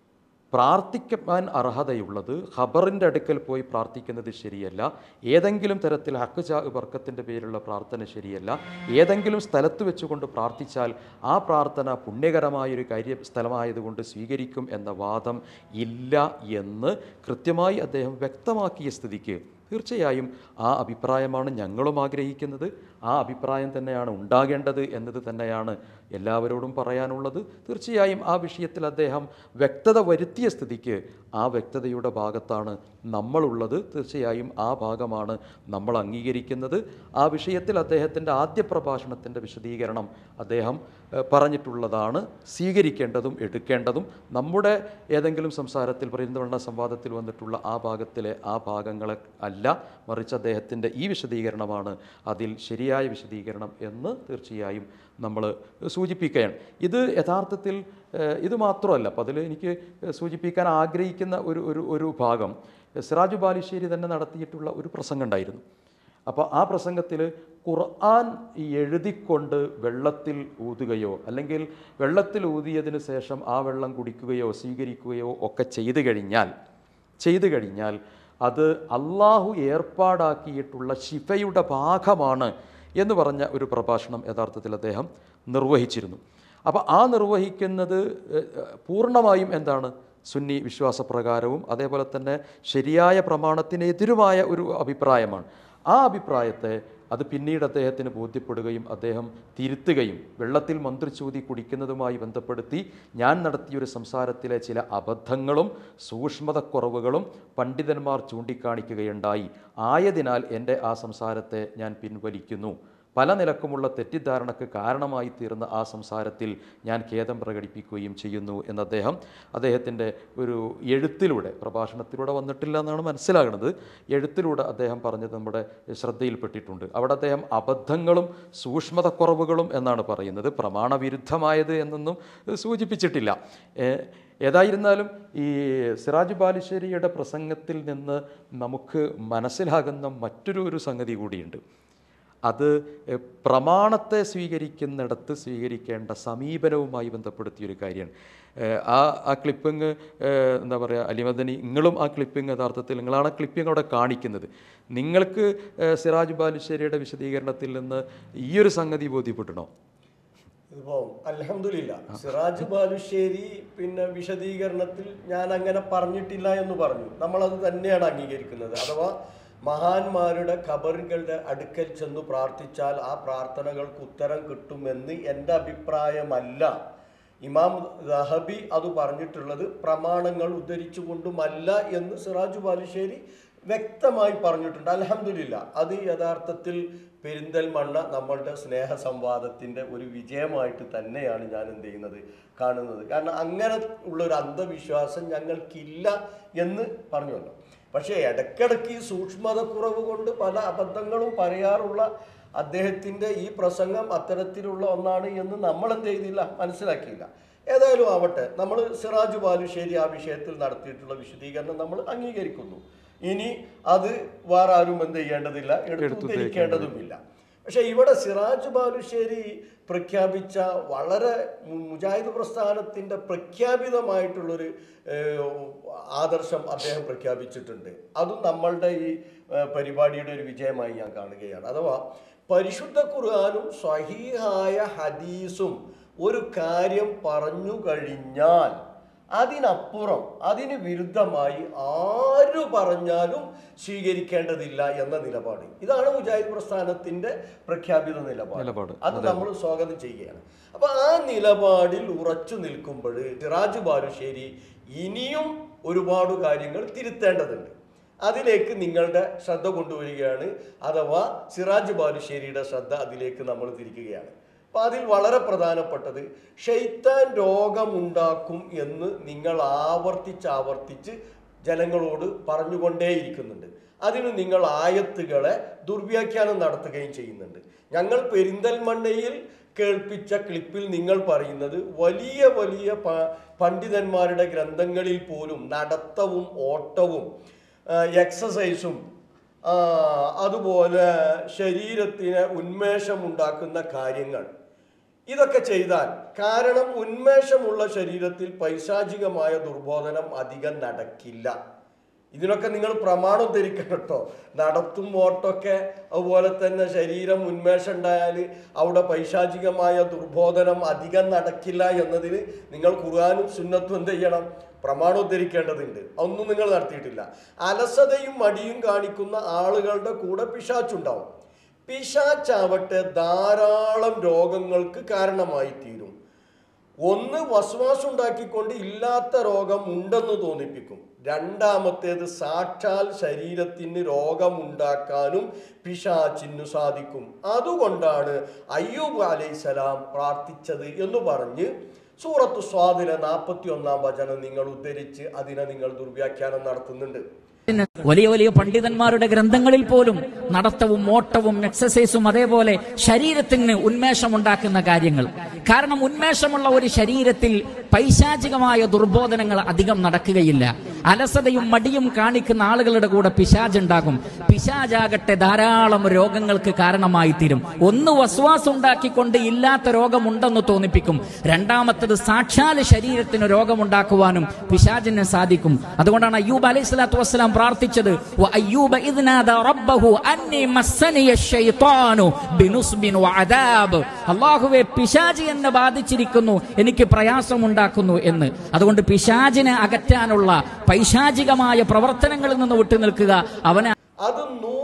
Speaker 2: പ്രാർത്ഥിക്കാൻ അർഹതയുള്ളത് ഖബറിൻ്റെ അടുക്കൽ പോയി പ്രാർത്ഥിക്കുന്നത് ശരിയല്ല. ഏതെങ്കിലും തരത്തിൽ ഹക്ക് ജാ ബർക്കത്തിൻ്റെ പേരിലുള്ള പ്രാർത്ഥന ശരിയല്ല. ഏതെങ്കിലും സ്ഥലത്ത് വെച്ചുകൊണ്ട് പ്രാർത്ഥിച്ചാൽ ആ പ്രാർത്ഥന പുണ്യകരമായൊരു സ്ഥലമായതുകൊണ്ട് സ്വീകരിക്കും എന്ന വാദം ഇല്ല എന്ന് കൃത്യമായി അദ്ദേഹം വ്യക്തമാക്കിയ സ്ഥിതിക്ക് തീർച്ചയായും ആ അഭിപ്രായമാണ് ഞങ്ങളും ആഗ്രഹിക്കുന്നത്. ആ അഭിപ്രായം തന്നെയാണ് ഉണ്ടാകേണ്ടത് എന്നത് തന്നെയാണ് എല്ലാവരോടും പറയാനുള്ളത്. തീർച്ചയായും ആ വിഷയത്തിൽ അദ്ദേഹം വ്യക്തത വരുത്തിയ സ്ഥിതിക്ക് ആ വ്യക്തതയുടെ ഭാഗത്താണ് നമ്മളുള്ളത്. തീർച്ചയായും ആ ഭാഗമാണ് നമ്മൾ അംഗീകരിക്കുന്നത്. ആ വിഷയത്തിൽ അദ്ദേഹത്തിൻ്റെ ആദ്യ പ്രഭാഷണത്തിൻ്റെ വിശദീകരണം അദ്ദേഹം പറഞ്ഞിട്ടുള്ളതാണ് സ്വീകരിക്കേണ്ടതും എടുക്കേണ്ടതും. നമ്മുടെ ഏതെങ്കിലും സംസാരത്തിൽ പെരിന്തൽമണ്ണ സംവാദത്തിൽ വന്നിട്ടുള്ള ആ ഭാഗത്തിലെ ആ ഭാഗങ്ങളെ അല്ല, മറിച്ച് അദ്ദേഹത്തിൻ്റെ ഈ വിശദീകരണമാണ് അതിൽ ശരിയായ വിശദീകരണം എന്ന് തീർച്ചയായും നമ്മൾ സൂചിപ്പിക്കുകയാണ്. ഇത് യഥാർത്ഥത്തിൽ ഇത് മാത്രമല്ല, അപ്പോൾ അതിൽ എനിക്ക് സൂചിപ്പിക്കാൻ ആഗ്രഹിക്കുന്ന ഒരു ഭാഗം സിറാജ് ബാലുശ്ശേരി തന്നെ നടത്തിയിട്ടുള്ള ഒരു പ്രസംഗം ഉണ്ടായിരുന്നു. അപ്പോൾ ആ പ്രസംഗത്തിൽ ഖുർആൻ എഴുതിക്കൊണ്ട് വെള്ളത്തിൽ ഊതുകയോ അല്ലെങ്കിൽ വെള്ളത്തിൽ ഊതിയതിന് ശേഷം ആ വെള്ളം കുടിക്കുകയോ സ്വീകരിക്കുകയോ ഒക്കെ ചെയ്തു കഴിഞ്ഞാൽ അത് അള്ളാഹു ഏർപ്പാടാക്കിയിട്ടുള്ള ശിഫയുടെ ഭാഗമാണ് എന്ന് പറഞ്ഞ ഒരു പ്രഭാഷണം യഥാർത്ഥത്തിൽ അദ്ദേഹം നിർവഹിച്ചിരുന്നു. അപ്പോൾ ആ നിർവഹിക്കുന്നത് പൂർണ്ണമായും എന്താണ് സുന്നി വിശ്വാസപ്രകാരവും അതേപോലെ തന്നെ ശരിയായ പ്രമാണത്തിനെതിരുമായ ഒരു അഭിപ്രായമാണ്. ആ അഭിപ്രായത്തെ അത് പിന്നീട് അദ്ദേഹത്തിന് ബോധ്യപ്പെടുകയും അദ്ദേഹം തിരുത്തുകയും വെള്ളത്തിൽ മന്ത്രിച്ചൂതി കുടിക്കുന്നതുമായി ബന്ധപ്പെടുത്തി ഞാൻ നടത്തിയൊരു സംസാരത്തിലെ ചില അബദ്ധങ്ങളും സൂക്ഷ്മതക്കുറവുകളും പണ്ഡിതന്മാർ ചൂണ്ടിക്കാണിക്കുകയുണ്ടായി. ആയതിനാൽ എൻ്റെ ആ സംസാരത്തെ ഞാൻ പിൻവലിക്കുന്നു. പല നിലക്കുമുള്ള തെറ്റിദ്ധാരണക്ക് കാരണമായി തീർന്ന ആ സംസാരത്തിൽ ഞാൻ ഖേദം പ്രകടിപ്പിക്കുകയും ചെയ്യുന്നു എന്ന് അദ്ദേഹത്തിൻ്റെ ഒരു എഴുത്തിലൂടെ, പ്രഭാഷണത്തിലൂടെ വന്നിട്ടില്ല എന്നാണ് മനസ്സിലാകുന്നത്, എഴുത്തിലൂടെ അദ്ദേഹം പറഞ്ഞത് നമ്മുടെ ശ്രദ്ധയിൽപ്പെട്ടിട്ടുണ്ട്. അവിടെ അദ്ദേഹം അബദ്ധങ്ങളും സൂക്ഷ്മതക്കുറവുകളും എന്നാണ് പറയുന്നത്, പ്രമാണവിരുദ്ധമായത് എന്നൊന്നും സൂചിപ്പിച്ചിട്ടില്ല. ഏതായിരുന്നാലും ഈ സിറാജ് ബാലുശ്ശേരിയുടെ പ്രസംഗത്തിൽ നിന്ന് നമുക്ക് മനസ്സിലാകുന്ന മറ്റൊരു സംഗതി കൂടിയുണ്ട്. അത് പ്രമാണത്തെ സ്വീകരിക്കുന്നിടത്ത് സ്വീകരിക്കേണ്ട സമീപനവുമായി ബന്ധപ്പെടുത്തിയൊരു കാര്യമാണ്. ആ ക്ലിപ്പിങ് എന്താ പറയുക, അലിമദനി നിങ്ങളും ആ ക്ലിപ്പിങ് യഥാർത്ഥത്തിൽ നിങ്ങളാണ് ആ ക്ലിപ്പിങ് അവിടെ കാണിക്കുന്നത്. നിങ്ങൾക്ക് സിറാജ് ബാലുശ്ശേരിയുടെ വിശദീകരണത്തിൽ നിന്ന് ഈ ഒരു സംഗതി ബോധ്യപ്പെടണോ?
Speaker 1: ഇതിപ്പോൾ അൽഹംദുലില്ലാ സിറാജ് ബാലുശ്ശേരി പിന്നെ വിശദീകരണത്തിൽ ഞാൻ അങ്ങനെ പറഞ്ഞിട്ടില്ല എന്ന് പറഞ്ഞു. നമ്മളത് തന്നെയാണ് അംഗീകരിക്കുന്നത്. അഥവാ മഹാന്മാരുടെ ഖബറുകളുടെ അടുക്കൽ ചെന്ന് പ്രാർത്ഥിച്ചാൽ ആ പ്രാർത്ഥനകൾക്ക് ഉത്തരം കിട്ടുമെന്ന് എൻ്റെ അഭിപ്രായമല്ല. ഇമാം ദഹബി അത് പറഞ്ഞിട്ടുള്ളത് പ്രമാണങ്ങൾ ഉദ്ധരിച്ചുകൊണ്ടുമല്ല എന്ന് സിറാജ് ബാലുശ്ശേരി വ്യക്തമായി പറഞ്ഞിട്ടുണ്ട്. അൽഹംദുലില്ലാ അത് യഥാർത്ഥത്തിൽ പെരിന്തൽമണ്ണ നമ്മളുടെ സ്നേഹ സംവാദത്തിൻ്റെ ഒരു വിജയമായിട്ട് തന്നെയാണ് ഞാൻ എന്ത് ചെയ്യുന്നത്, കാണുന്നത്. കാരണം അങ്ങനെ ഉള്ളൊരു അന്ധവിശ്വാസം ഞങ്ങൾക്കില്ല എന്ന് പറഞ്ഞുവല്ലോ. പക്ഷേ ഇടയ്ക്കിടയ്ക്ക് ഈ സൂക്ഷ്മതക്കുറവ് കൊണ്ട് പല അബദ്ധങ്ങളും പറയാറുള്ള അദ്ദേഹത്തിൻ്റെ ഈ പ്രസംഗം അത്തരത്തിലുള്ള ഒന്നാണ് എന്ന് നമ്മളെന്ത് ചെയ്തില്ല, മനസ്സിലാക്കിയില്ല. ഏതായാലും ആവട്ടെ, നമ്മൾ സിറാജ് ബാലുശ്ശേരി ആ വിഷയത്തിൽ നടത്തിയിട്ടുള്ള വിശദീകരണം നമ്മൾ അംഗീകരിക്കുന്നു. ഇനി അത് വേറെ ആരും എന്ത് ചെയ്യേണ്ടതില്ല, എടുത്തുദ്ധരിക്കേണ്ടതുമില്ല. പക്ഷേ ഇവിടെ സിറാജ് ബാലുശ്ശേരി പ്രഖ്യാപിച്ച വളരെ മുജാഹിദ് പ്രസ്ഥാനത്തിൻ്റെ പ്രഖ്യാപിതമായിട്ടുള്ളൊരു ആദർശം അദ്ദേഹം പ്രഖ്യാപിച്ചിട്ടുണ്ട്. അതും നമ്മളുടെ ഈ പരിപാടിയുടെ ഒരു വിജയമായി ഞാൻ കാണുകയാണ്. അഥവാ പരിശുദ്ധ ഖുർആനും സ്വഹീഹായ ഹദീസും ഒരു കാര്യം പറഞ്ഞു കഴിഞ്ഞാൽ അതിനപ്പുറം അതിന് വിരുദ്ധമായി ആര് പറഞ്ഞാലും സ്വീകരിക്കേണ്ടതില്ല എന്ന നിലപാട്. ഇതാണ് മുജാഹിദ് പ്രസ്ഥാനത്തിന്റെ പ്രഖ്യാപിത നിലപാട്. അത് നമ്മൾ സ്വാഗതം ചെയ്യുകയാണ്. അപ്പൊ ആ നിലപാടിൽ ഉറച്ചു നിൽക്കുമ്പോൾ സിറാജ് ബാലുശ്ശേരി ഇനിയും ഒരുപാട് കാര്യങ്ങൾ തിരുത്തേണ്ടതുണ്ട്. അതിലേക്ക് നിങ്ങളുടെ ശ്രദ്ധ കൊണ്ടുവരികയാണ്. അഥവാ സിറാജ് ബാലുശ്ശേരിയുടെ ശ്രദ്ധ അതിലേക്ക് നമ്മൾ തിരിക്കുകയാണ്. അപ്പം അതിൽ വളരെ പ്രധാനപ്പെട്ടത് ഷെയ്ത്താൻ രോഗമുണ്ടാക്കും എന്ന് നിങ്ങൾ ആവർത്തിച്ച് ജനങ്ങളോട് പറഞ്ഞുകൊണ്ടേയിരിക്കുന്നുണ്ട്. അതിന് നിങ്ങൾ ആയത്തുകളെ ദുർവ്യാഖ്യാനം നടത്തുകയും ചെയ്യുന്നുണ്ട്. ഞങ്ങൾ പെരിന്തൽമണ്ണയിൽ കേൾപ്പിച്ച ക്ലിപ്പിൽ നിങ്ങൾ പറയുന്നത് വലിയ വലിയ പണ്ഡിതന്മാരുടെ ഗ്രന്ഥങ്ങളിൽ പോലും നടത്തവും ഓട്ടവും എക്സസൈസും അതുപോലെ ശരീരത്തിന് ഉന്മേഷമുണ്ടാക്കുന്ന കാര്യങ്ങൾ ഇതൊക്കെ ചെയ്താൽ, കാരണം ഉന്മേഷമുള്ള ശരീരത്തിൽ പൈശാചികമായ ദുർബോധനം അധികം നടക്കില്ല. ഇതിനൊക്കെ നിങ്ങൾ പ്രമാണം ധരിക്കണം കേട്ടോ. നടത്തും ഓട്ടമൊക്കെ അതുപോലെ തന്നെ ശരീരം ഉന്മേഷം ഉണ്ടായാൽ അവിടെ പൈശാചികമായ ദുർബോധനം അധികം നടക്കില്ല എന്നതിന് നിങ്ങൾ ഖുർആനും സുന്നത്തും എന്ത് ചെയ്യണം? പ്രമാണം ധരിക്കേണ്ടതുണ്ട്. അതൊന്നും നിങ്ങൾ നടത്തിയിട്ടില്ല. അലസതയും മടിയും കാണിക്കുന്ന ആളുകളുടെ കൂടെ പിശാച്ചുണ്ടാവും. പിശാച്ചാവട്ടെ ധാരാളം രോഗങ്ങൾക്ക് കാരണമായി തീരും. ഒന്ന്, വസ്വാസ് ഉണ്ടാക്കിക്കൊണ്ട് ഇല്ലാത്ത രോഗം ഉണ്ടെന്ന് തോന്നിപ്പിക്കും. രണ്ടാമത്തേത്, സാക്ഷാൽ ശരീരത്തിന് രോഗമുണ്ടാക്കാനും പിശാചിനു സാധിക്കും. അതുകൊണ്ടാണ് അയ്യൂബ് അലൈഹിസ്സലാം പ്രാർത്ഥിച്ചത് എന്ന് പറഞ്ഞ് സൂറത്തു സ്വാദിലെ 41-ാം വചനം നിങ്ങൾ ഉദ്ധരിച്ച് അതിനെ നിങ്ങൾ ദുർവ്യാഖ്യാനം നടത്തുന്നുണ്ട്.
Speaker 3: വലിയ വലിയ പണ്ഡിതന്മാരുടെ ഗ്രന്ഥങ്ങളിൽ പോലും നടത്തവും ഓട്ടവും എക്സസൈസും അതേപോലെ ശരീരത്തിന് ഉന്മേഷമുണ്ടാക്കുന്ന കാര്യങ്ങൾ. കാരണം ഉന്മേഷമുള്ള ഒരു ശരീരത്തിൽ പൈശാചികമായ ദുർബോധനങ്ങൾ അധികം നടക്കുകയില്ല. അലസതയും മടിയും കാണിക്കുന്ന ആളുകളുടെ കൂടെ പിശാചുണ്ടാകും. പിശാചാകട്ടെ ധാരാളം രോഗങ്ങൾക്ക് കാരണമായി തീരും. ഒന്ന്, വസ്വാസം ഉണ്ടാക്കിക്കൊണ്ട് ഇല്ലാത്ത രോഗമുണ്ടെന്ന് തോന്നിപ്പിക്കും. രണ്ടാമത്തത്, സാക്ഷാൽ ശരീരത്തിന് രോഗമുണ്ടാക്കുവാനും പിശാചിന് സാധിക്കും. അതുകൊണ്ടാണ് അയ്യൂബ് അലൈഹി സ്വലാത്തു വസ്സലാം പ്രാർത്ഥിച്ചത്, അല്ലാഹുവേ, പിശാച് എന്നെ ബാധിച്ചിരിക്കുന്നു, എനിക്ക് പ്രയാസമുണ്ടാക്കുന്നു എന്ന്. അതുകൊണ്ട് പിശാചിനെ അകറ്റാനുള്ള പൈശാചികമായ പ്രവർത്തനങ്ങളിൽ നിന്ന് വിട്ടു നിൽക്കുക. അവനെ
Speaker 1: അത്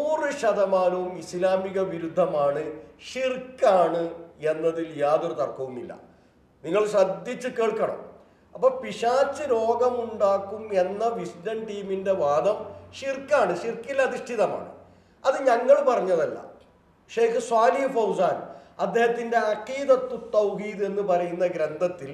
Speaker 1: 100% ഇസ്ലാമിക വിരുദ്ധമാണ്, ഷിർക്കാണ് എന്നതിൽ യാതൊരു തർക്കവുമില്ല. നിങ്ങൾ ശ്രദ്ധിച്ച് കേൾക്കണം. അപ്പൊ പിശാച്ച് രോഗമുണ്ടാക്കും എന്ന വിസ്ഡൻ ടീമിന്റെ വാദം ഷിർക്കാണ്, ഷിർക്കിൽ അധിഷ്ഠിതമാണ്. അത് ഞങ്ങൾ പറഞ്ഞതല്ല. ഷെയ്ഖ് സ്വാലിഹ് ഫൗസാൻ അദ്ദേഹത്തിന്റെ അഖീദത്തു തൗഹീദ് എന്ന് പറയുന്ന ഗ്രന്ഥത്തിൽ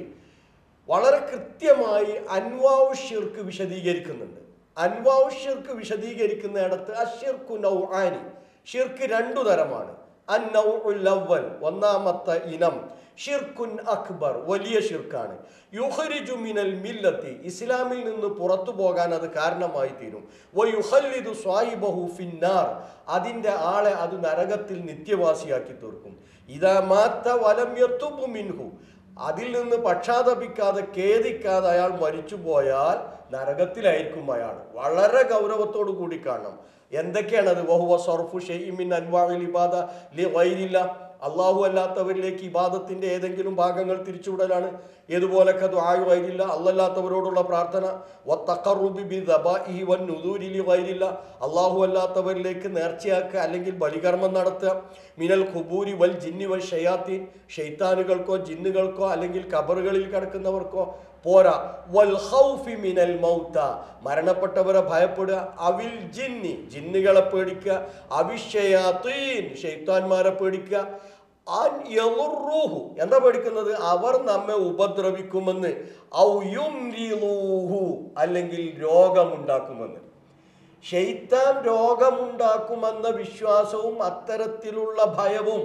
Speaker 1: വളരെ കൃത്യമായി അൻവാഉ ഷിർക്ക് വിശദീകരിക്കുന്നുണ്ട്. അൻവാഉ ഷിർക്ക് വിശദീകരിക്കുന്നിടത്ത് അശ്ശിർക്കു നൗആനി, ഷിർക്ക് 2 തരമാണ്. അന്നൗഉൽ അവ്വൽ, ഒന്നാമത്തെ ഇനം ഷിർക്കുൻ അക്ബർ, വലിയ ഷിർക്കാണ്. യുഖ്രിജു മിനൽ മില്ലത്തി, ഇസ്ലാമിൽ നിന്ന് പുറത്തു പോകാൻ അത് കാരണമായി തീരും. വയുഖല്ലിദു സ്വാഹിബഹു ഫിന്നാർ, അതിൻ്റെ ആളെ അത് നരകത്തിൽ നിത്യവാസിയാക്കി തീർക്കും. ഇദാ മാത വലം യതുബ് മിൻഹു, അതിൽ നിന്ന് പക്ഷാതപിക്കാതെ ഖേദിക്കാതെ അയാൾ മരിച്ചു പോയാൽ നരകത്തിലായിരിക്കും അയാൾ. വളരെ ഗൗരവത്തോടു കൂടി കാണണം. എന്തൊക്കെയാണത്? വഹുവ സർഫു ശൈഇൻ മിൻ അൻവാഇൽ ഇബാദ ലിഗൈരില്ല, അള്ളാഹു അല്ലാത്തവരിലേക്ക് ഇബാദത്തിന്റെ ഏതെങ്കിലും ഭാഗങ്ങൾ തിരിച്ചുവിടലാണ്. ഏതുപോലൊക്കെ ദുആഉ ഗൈരില്ല, അല്ലാത്തവരോടുള്ള പ്രാർത്ഥന. വത്തഖറുബി ബിദബാഇഹി വന്നുദൂരി ലിഗൈരില്ല, അള്ളാഹു അല്ലാത്തവരിലേക്ക് നേർച്ചയാക്കുക അല്ലെങ്കിൽ ബലികർമ്മം നടത്തുക. മിനൽ ഖുബൂരി വൽ ജിന്നി വൽ ഷയാത്തീൻ, ഷെയ്ത്താനുകൾക്കോ ജിന്നുകൾക്കോ അല്ലെങ്കിൽ ഖബറുകളിൽ കിടക്കുന്നവർക്കോ പോരാ. വൽ ഖൗഫി മിനൽ മൗത, മരണപ്പെട്ടവരെ ഭയപ്പെടുക. അവിൽ ജിന്നി, ജിന്നുകളെ പേടിക്കുക. അവിഷയാത്തീൻ, ഷെയ്ത്താന്മാരെ പേടിക്കുക. അൻ യളുറൂഹു, എന്താ പേടിക്കുന്നത്? അവർ നമ്മെ ഉപദ്രവിക്കുമെന്ന്. ഔ യുംരിലൂഹു, അല്ലെങ്കിൽ രോഗമുണ്ടാക്കുമെന്ന്. ഷെയ്ത്താൻ രോഗമുണ്ടാക്കുമെന്ന വിശ്വാസവും അത്തരത്തിലുള്ള ഭയവും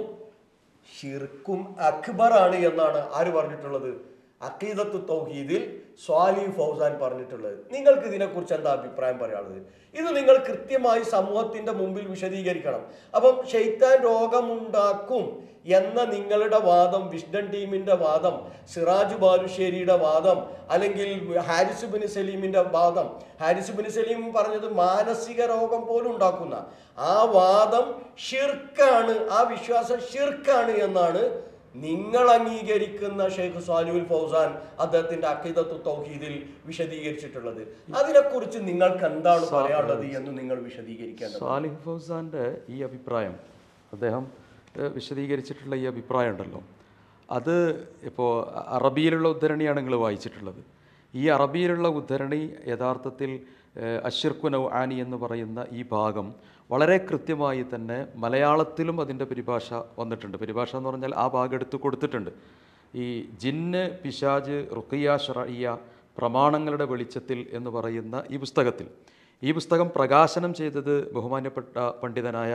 Speaker 1: ഷിർക്കും അക്ബറാണ് എന്നാണ് ആര് പറഞ്ഞിട്ടുള്ളത്? അഖീദത്തു തൗഹീദിൽ സ്വാലിഹ് ഫൗസാൻ പറഞ്ഞിട്ടുള്ളത്. നിങ്ങൾക്ക് ഇതിനെക്കുറിച്ച് എന്താ അഭിപ്രായം പറയാനുള്ളത്? ഇത് നിങ്ങൾ കൃത്യമായി സമൂഹത്തിന്റെ മുമ്പിൽ വിശദീകരിക്കണം. അപ്പം ഷെയ്ത്താൻ രോഗമുണ്ടാക്കും എന്ന നിങ്ങളുടെ വാദം, വിസ്ഡൻ ടീമിന്റെ വാദം, സിറാജ് ബാലുശ്ശേരിയുടെ വാദം, അല്ലെങ്കിൽ ഹാരിസ് ബിൻ സലീമിന്റെ വാദം, ഹാരിസ് ബിൻ സലീം പറഞ്ഞത് മാനസിക രോഗം പോലും ഉണ്ടാക്കുന്ന ആ വാദം ഷിർക്കാണ്, ആ വിശ്വാസം ഷിർക്കാണ് എന്നാണ് നിങ്ങൾ അംഗീകരിക്കുന്ന ഷെയ്ഖ് സ്വാലിഹുൽ ഫൗസാൻ അദ്ദേഹത്തിന്റെ അഖീദത്തു തൗഹീദിൽ വിശദീകരിച്ചിട്ടുള്ളത്. അതിനെക്കുറിച്ച് നിങ്ങൾക്ക് എന്താണ് പറയാനുള്ളത് എന്ന് നിങ്ങൾ വിശദീകരിക്കേണ്ടത്.
Speaker 2: സ്വാലിഹ് ഫൗസാന്റെ ഈ അഭിപ്രായം, അദ്ദേഹം വിശദീകരിച്ചിട്ടുള്ള ഈ അഭിപ്രായം ഉണ്ടല്ലോ, അത് ഇപ്പോൾ അറബിയിലുള്ള ഉദ്ധരണിയാണ് നിങ്ങൾ വായിച്ചിട്ടുള്ളത്. ഈ അറബിയിലുള്ള ഉദ്ധരണി യഥാർത്ഥത്തിൽ അശ്ശിർക്കു നൗആനി എന്ന് പറയുന്ന ഈ ഭാഗം വളരെ കൃത്യമായി തന്നെ മലയാളത്തിലും അതിൻ്റെ പരിഭാഷ വന്നിട്ടുണ്ട്. പരിഭാഷ എന്ന് പറഞ്ഞാൽ ആ ഭാഗം എടുത്ത് കൊടുത്തിട്ടുണ്ട്. ഈ ജിന്ന്, പിശാജ്, റുഖിയ ശർഇയ്യ, പ്രമാണങ്ങളുടെ വെളിച്ചത്തിൽ എന്ന് പറയുന്ന ഈ പുസ്തകത്തിൽ, ഈ പുസ്തകം പ്രകാശനം ചെയ്തത് ബഹുമാന്യപ്പെട്ട പണ്ഡിതനായ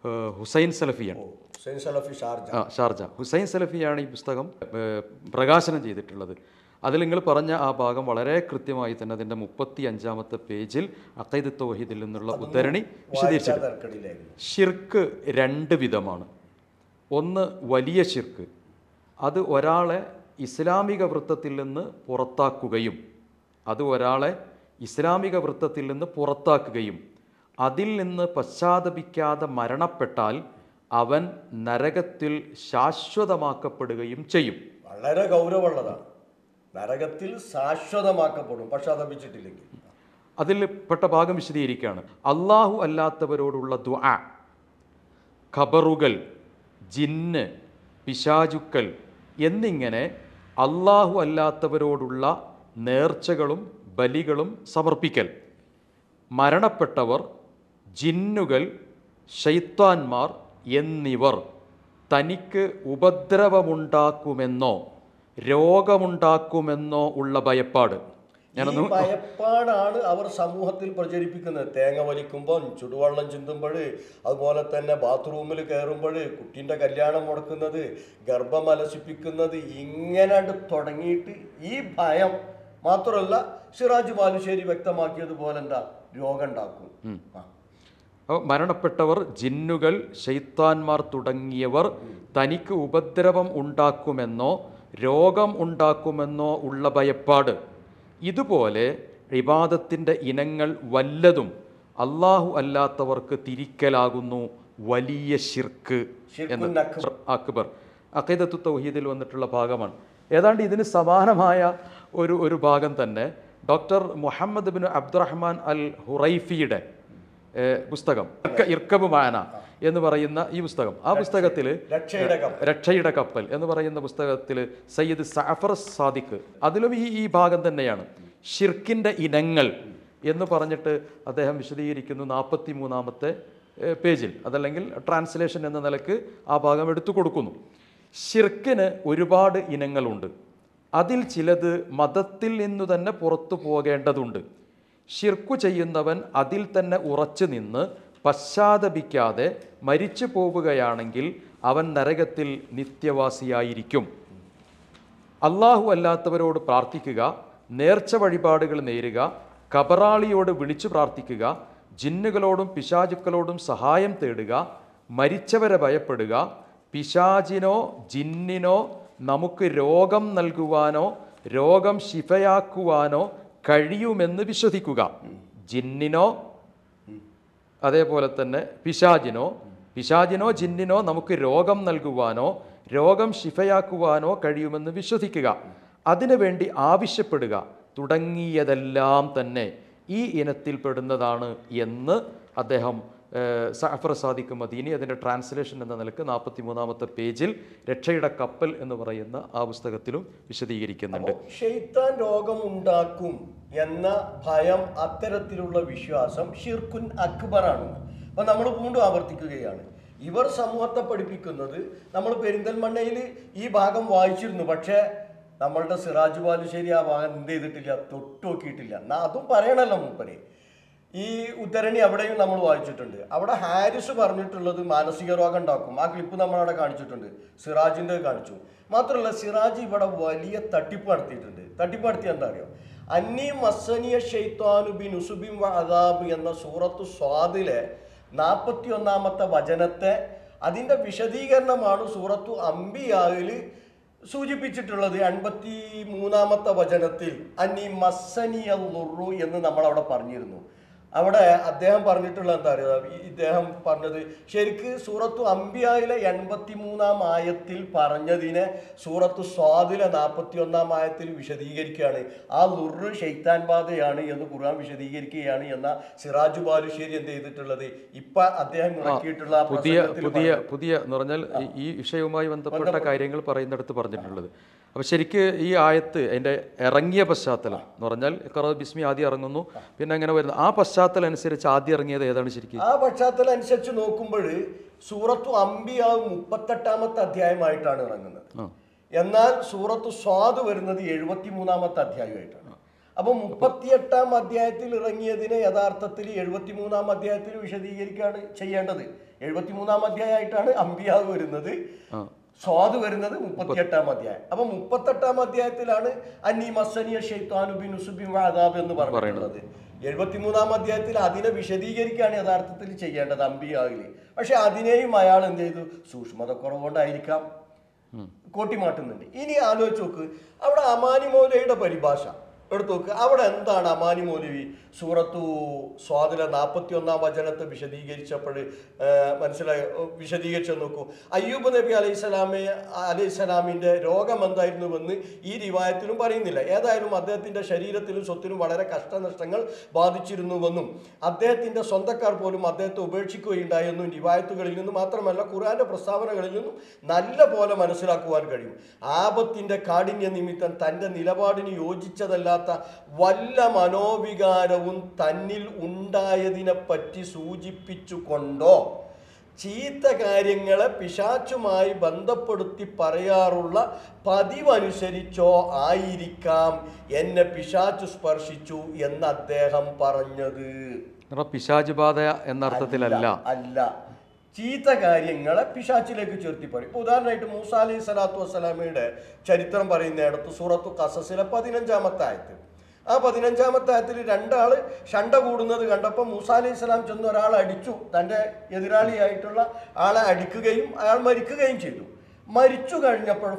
Speaker 2: ഹുസൈൻ സലഫിയാണ്. ഷാർജ ഹുസൈൻ സലഫിയാണ് ഈ പുസ്തകം പ്രകാശനം ചെയ്തിട്ടുള്ളത്. അതിൽ നിങ്ങൾ പറഞ്ഞ ആ ഭാഗം വളരെ കൃത്യമായി തന്നെ അതിൻ്റെ 35-ാമത്തെ പേജിൽ അഖീദത്തു തൗഹീദിൽ നിന്നുള്ള ഉദ്ധരണി വിശദീകരിച്ചിട്ടുണ്ട്. ഷിർക്ക് 2 വിധമാണ്. ഒന്ന് വലിയ ഷിർക്ക്, അത് ഒരാളെ ഇസ്ലാമിക വൃത്തത്തിൽ നിന്ന് പുറത്താക്കുകയും അതിൽ നിന്ന് പശ്ചാത്തപിക്കാതെ മരണപ്പെട്ടാൽ അവൻ നരകത്തിൽ ശാശ്വതമാക്കപ്പെടുകയും ചെയ്യും.
Speaker 1: വളരെ ഗൗരവമുള്ളതാണ്. നരകത്തിൽ ശാശ്വതമാക്കപ്പെടും പശ്ചാത്തപിച്ചിട്ടില്ലെങ്കിൽ.
Speaker 2: അതിൽ പെട്ട ഭാഗം വിശദീകരിക്കുകയാണ്. അള്ളാഹു അല്ലാത്തവരോടുള്ള ദുആ, ഖബറുകൾ, ജിന്ന്, പിശാചുക്കൾ എന്നിങ്ങനെ അള്ളാഹു അല്ലാത്തവരോടുള്ള നേർച്ചകളും ബലികളും സമർപ്പിക്കൽ, മരണപ്പെട്ടവർ, ജിന്നുകൾ, ശൈത്താന്മാർ എന്നിവർ തനിക്ക് ഉപദ്രവമുണ്ടാക്കുമെന്നോ രോഗമുണ്ടാക്കുമെന്നോ ഉള്ള ഭയപ്പാട്.
Speaker 1: ഭയപ്പാടാണ് അവർ സമൂഹത്തിൽ പ്രചരിപ്പിക്കുന്നത്. തേങ്ങ വലിക്കുമ്പോൾ, ചുടുവെള്ളം ചിന്തുമ്പോൾ, അതുപോലെ തന്നെ ബാത്റൂമിൽ കയറുമ്പോൾ, കുട്ടീൻ്റെ കല്യാണം മുടക്കുന്നത്, ഗർഭം അലസിപ്പിക്കുന്നത്, ഇങ്ങനെ തുടങ്ങിയിട്ട് ഈ ഭയം മാത്രമല്ല, സിറാജ് ബാലുശ്ശേരി വ്യക്തമാക്കിയതുപോലെ എന്താ രോഗം ഉണ്ടാക്കും.
Speaker 2: മരണപ്പെട്ടവർ, ജിന്നുകൾ, ശൈത്താന്മാർ തുടങ്ങിയവർ തനിക്ക് ഉപദ്രവം ഉണ്ടാക്കുമെന്നോ രോഗം ഉണ്ടാക്കുമെന്നോ ഉള്ള ഭയപ്പാട്. ഇതുപോലെ ഇബാദത്തിൻ്റെ ഇനങ്ങൾ വല്ലതും അള്ളാഹു അല്ലാത്തവർക്ക് തിരിക്കലാകുന്നു വലിയ ശിർക്ക് എന്ന് അക്ബർ അഖീദത്തു തൗഹീദിൽ വന്നിട്ടുള്ള ഭാഗമാണ്. ഏതാണ്ട് ഇതിന് സമാനമായ ഒരു ഭാഗം തന്നെ doctor Muhammad bin Abdurrahman al ഹുറൈഫിയുടെ പുസ്തകം ഇർക്കബ് മാന എന്ന് പറയുന്ന ഈ പുസ്തകം, ആ പുസ്തകത്തിൽ രക്ഷയുടെ കപ്പൽ എന്ന് പറയുന്ന പുസ്തകത്തിൽ സയ്യിദ് സഅഫർ സാദിഖ് അതിലും ഈ ഭാഗം തന്നെയാണ്. ഷിർക്കിൻ്റെ ഇനങ്ങൾ എന്ന് പറഞ്ഞിട്ട് അദ്ദേഹം വിശദീകരിക്കുന്നു 43-ാമത്തെ പേജിൽ. അതല്ലെങ്കിൽ ട്രാൻസ്ലേഷൻ എന്ന നിലക്ക് ആ ഭാഗം എടുത്തു കൊടുക്കുന്നു. ഷിർക്കിന് ഒരുപാട് ഇനങ്ങളുണ്ട്. അതിൽ ചിലത് മതത്തിൽ നിന്നു തന്നെ പുറത്തു പോകേണ്ടതുണ്ട്. ഷിർക്കു ചെയ്യുന്നവൻ അതിൽ തന്നെ ഉറച്ചു നിന്ന് പശ്ചാത്തപിക്കാതെ മരിച്ചു പോവുകയാണെങ്കിൽ അവൻ നരകത്തിൽ നിത്യവാസിയായിരിക്കും. അള്ളാഹു അല്ലാത്തവരോട് പ്രാർത്ഥിക്കുക, നേർച്ച വഴിപാടുകൾ നേരുക, കബറാളിയോട് വിളിച്ചു പ്രാർത്ഥിക്കുക, ജിന്നുകളോടും പിശാചുക്കളോടും സഹായം തേടുക, മരിച്ചവരെ ഭയപ്പെടുക, പിശാചിനോ ജിന്നിനോ നമുക്ക് രോഗം നൽകുവാനോ രോഗം ശിഫയാക്കുവാനോ കഴിയുമെന്ന് വിശ്വസിക്കുക. ജിന്നിനോ അതേപോലെ തന്നെ പിശാചിനോ ജിന്നിനോ നമുക്ക് രോഗം നൽകുവാനോ രോഗം ശിഫയാക്കുവാനോ കഴിയുമെന്ന് വിശ്വസിക്കുക. അതിനുവേണ്ടി ആവശ്യപ്പെടുക തുടങ്ങിയതെല്ലാം തന്നെ ഈ ഇനത്തിൽപ്പെടുന്നതാണ് എന്ന് അദ്ദേഹം സഅഫർ സാദിഖ് മദീനി അതിൻ്റെ ട്രാൻസ്ലേഷൻ എന്ന നിലക്ക് 43-ാമത്തെ പേജിൽ രക്ഷയുടെ കപ്പൽ എന്ന് പറയുന്ന ആ പുസ്തകത്തിലും വിശദീകരിക്കുന്നുണ്ട്.
Speaker 1: ശൈത്താൻ രോഗം ഉണ്ടാക്കും എന്ന ഭയം, അത്തരത്തിലുള്ള വിശ്വാസം ഷിർക്കുൻ അക്ബറാണ്. അപ്പൊ നമ്മൾ വീണ്ടും ആവർത്തിക്കുകയാണ്, ഇവർ സമൂഹത്തെ പഠിപ്പിക്കുന്നത്. നമ്മൾ പെരിന്തൽമണ്ണയിൽ ഈ ഭാഗം വായിച്ചിരുന്നു, പക്ഷേ നമ്മളുടെ സിറാജ് ബാലുശ്ശേരി ആ ഭാഗം എന്ത് ചെയ്തിട്ടില്ല, തൊട്ട് നോക്കിയിട്ടില്ല. എന്നാൽ അതും പറയണല്ലോ മൂപ്പരെ. ഈ ഉദ്ധരണി അവിടെയും നമ്മൾ വായിച്ചിട്ടുണ്ട്. അവിടെ ഹാരിസ് പറഞ്ഞിട്ടുള്ളത് മാനസിക രോഗം ഉണ്ടാക്കും. ആ ക്ലിപ്പ് നമ്മളവിടെ കാണിച്ചിട്ടുണ്ട്, സിറാജിൻ്റെ കാണിച്ചു. മാത്രമല്ല സിറാജ് ഇവിടെ വലിയ തട്ടിപ്പ് നടത്തിയിട്ടുണ്ട്. തട്ടിപ്പ് നടത്തിയ എന്താ അറിയോ, അന്നി മസനിയ ഷെയ്ത്താനു ബിൻ ഉസുബിൻ വഅദാബ് എന്ന സൂറത്തു സ്വാദിലെ 41-ാമത്തെ വചനത്തെ അതിൻ്റെ വിശദീകരണമാണ് സൂറത്തു അംബിയായിൽ സൂചിപ്പിച്ചിട്ടുള്ളത്. 83-ാമത്തെ വചനത്തിൽ അന്നി മസനിയ ളുറു എന്ന് നമ്മളവിടെ പറഞ്ഞിരുന്നു. അവിടെ അദ്ദേഹം പറഞ്ഞിട്ടുള്ള എന്താ പറയുക, ഇദ്ദേഹം പറഞ്ഞത് ശരിക്ക് സൂറത്തു അംബിയായിലെ 83-ാം ആയത്തിൽ പറഞ്ഞതിനെ സൂറത്തു സ്വാദിലെ 41-ാം ആയത്തിൽ വിശദീകരിക്കുകയാണ്. ആ ലുറ് ഷെയ്ത്താൻ ബാധയാണ് എന്ന് ഖുർആൻ വിശദീകരിക്കുകയാണ് എന്ന സിറാജ് ബാലുശ്ശേരി എന്ത് ചെയ്തിട്ടുള്ളത്, ഇപ്പൊ അദ്ദേഹം ഇറക്കിയിട്ടുള്ള
Speaker 2: പുതിയ എന്ന് പറഞ്ഞാൽ ഈ വിഷയവുമായി ബന്ധപ്പെട്ട കാര്യങ്ങൾ പറയുന്നിടത്ത് പറഞ്ഞിട്ടുള്ളത്. അപ്പോൾ ശരിക്ക് ഈ ആയത്ത് അതിൻ്റെ ഇറങ്ങിയ പശ്ചാത്തലം എന്ന് പറഞ്ഞാൽ ഖുർആൻ ബിസ്മി ആദ്യം ഇറങ്ങുന്നു, പിന്നെ അങ്ങനെ വരുന്നു. ആ പശ്ചാത്തലം അനുസരിച്ച് ആദ്യം ഇറങ്ങിയത് ഏതാണ് ശരിക്കും?
Speaker 1: ആ പശ്ചാത്തലം അനുസരിച്ച് നോക്കുമ്പോൾ സൂറത്തു അംബിയാ 38-ാമത്തെ അധ്യായമായിട്ടാണ് ഇറങ്ങുന്നത്. എന്നാൽ സൂറത്തു സ്വാദ് വരുന്നത് 73-ാമത്തെ അധ്യായമായിട്ടാണ്. അപ്പോൾ 38-ാം അധ്യായത്തിൽ ഇറങ്ങിയതിനെ യഥാർത്ഥത്തിൽ 73-ാം അധ്യായത്തിൽ വിശദീകരിക്കുകയാണ് ചെയ്യേണ്ടത്. 73-ാം അധ്യായമായിട്ടാണ് അംബിയാ വരുന്നത്, സ്വാദ് വരുന്നത് 38-ാം അധ്യായം. അപ്പൊ 38-ാം അധ്യായത്തിലാണ് അന്നി മസനിയ ഷൈത്താനു ബിൻ ഉസുബിൻ വഅദാബ് എന്ന് പറയുന്നത്. 73-ാം അധ്യായത്തിൽ അതിനെ വിശദീകരിക്കുകയാണ് യഥാർത്ഥത്തിൽ ചെയ്യേണ്ടത് അംബിയായിൽ. പക്ഷെ അതിനെയും അയാൾ എന്ത് ചെയ്തു, സൂക്ഷ്മത കുറവുകൊണ്ടായിരിക്കാം, കോട്ടിമാട്ടുന്നുണ്ട്. ഇനി ആലോചിച്ച് നോക്ക്, അവിടെ അമാനി മൗലവിയുടെ പരിഭാഷ എടുത്തു നോക്ക്. അവിടെ എന്താണ് അമാനി മൗലവി സൂറത്തു സ്വാദിലെ 41-ാം വചനത്തെ വിശദീകരിച്ചപ്പോൾ വിശദീകരിച്ചു നോക്കൂ. അയ്യൂബ് നബി അലൈഹിസ്സലാമിൻ്റെ രോഗം എന്തായിരുന്നുവെന്ന് ഈ റിവായത്തിലും പറയുന്നില്ല. ഏതായാലും അദ്ദേഹത്തിൻ്റെ ശരീരത്തിലും സ്വത്തിനും വളരെ കഷ്ടനഷ്ടങ്ങൾ ബാധിച്ചിരുന്നുവെന്നും അദ്ദേഹത്തിൻ്റെ സ്വന്തക്കാർ പോലും അദ്ദേഹത്തെ ഉപേക്ഷിക്കുകയുണ്ടായെന്നും റിവായത്തുകളിൽ നിന്നും മാത്രമല്ല ഖുർആന്റെ പ്രസ്താവനകളിൽ നിന്നും നല്ല പോലെ മനസ്സിലാക്കുവാൻ കഴിയും. ആപത്തിൻ്റെ കാഠിന്യ നിമിത്തം തൻ്റെ നിലപാടിന് യോജിച്ചതല്ലാത്ത വല്ല മനോവികാരവും തന്നിൽ ഉണ്ടായതിനെപ്പറ്റി സൂചിപ്പിച്ചുകൊണ്ടോ ചീത്ത കാര്യങ്ങളെ പിശാചുമായി ബന്ധപ്പെടുത്തി പറയാറുള്ള പതിവനുസരിച്ചോ ആയിരിക്കാം എന്നെ പിശാചു സ്പർശിച്ചു എന്ന് അദ്ദേഹം പറഞ്ഞത്.
Speaker 2: പിശാച് ബാധ എന്ന അർത്ഥത്തിലല്ല,
Speaker 1: അല്ല, ചീത്ത കാര്യങ്ങളെ പിശാച്ചിലേക്ക് ചേർത്തി പറയും. ഇപ്പോൾ ഉദാഹരണമായിട്ട് മൂസ അലൈഹി സ്വലാത്തു വസ്സലാമയുടെ ചരിത്രം പറയുന്നിടത്ത് സൂറത്തു ഖസസിലെ 15-ാമത്തെ ആയത്ത്, ആ 15-ാമത്തെ ആയത്തിൽ രണ്ടാള് ശണ്ട കൂടുന്നത് കണ്ടപ്പോൾ മൂസ അലൈഹി സ്വലാം ചെന്ന് ഒരാളെ അടിച്ചു. തൻ്റെ എതിരാളിയായിട്ടുള്ള ആളെ അടിക്കുകയും അയാൾ മരിക്കുകയും ചെയ്തു. മരിച്ചു കഴിഞ്ഞപ്പോൾ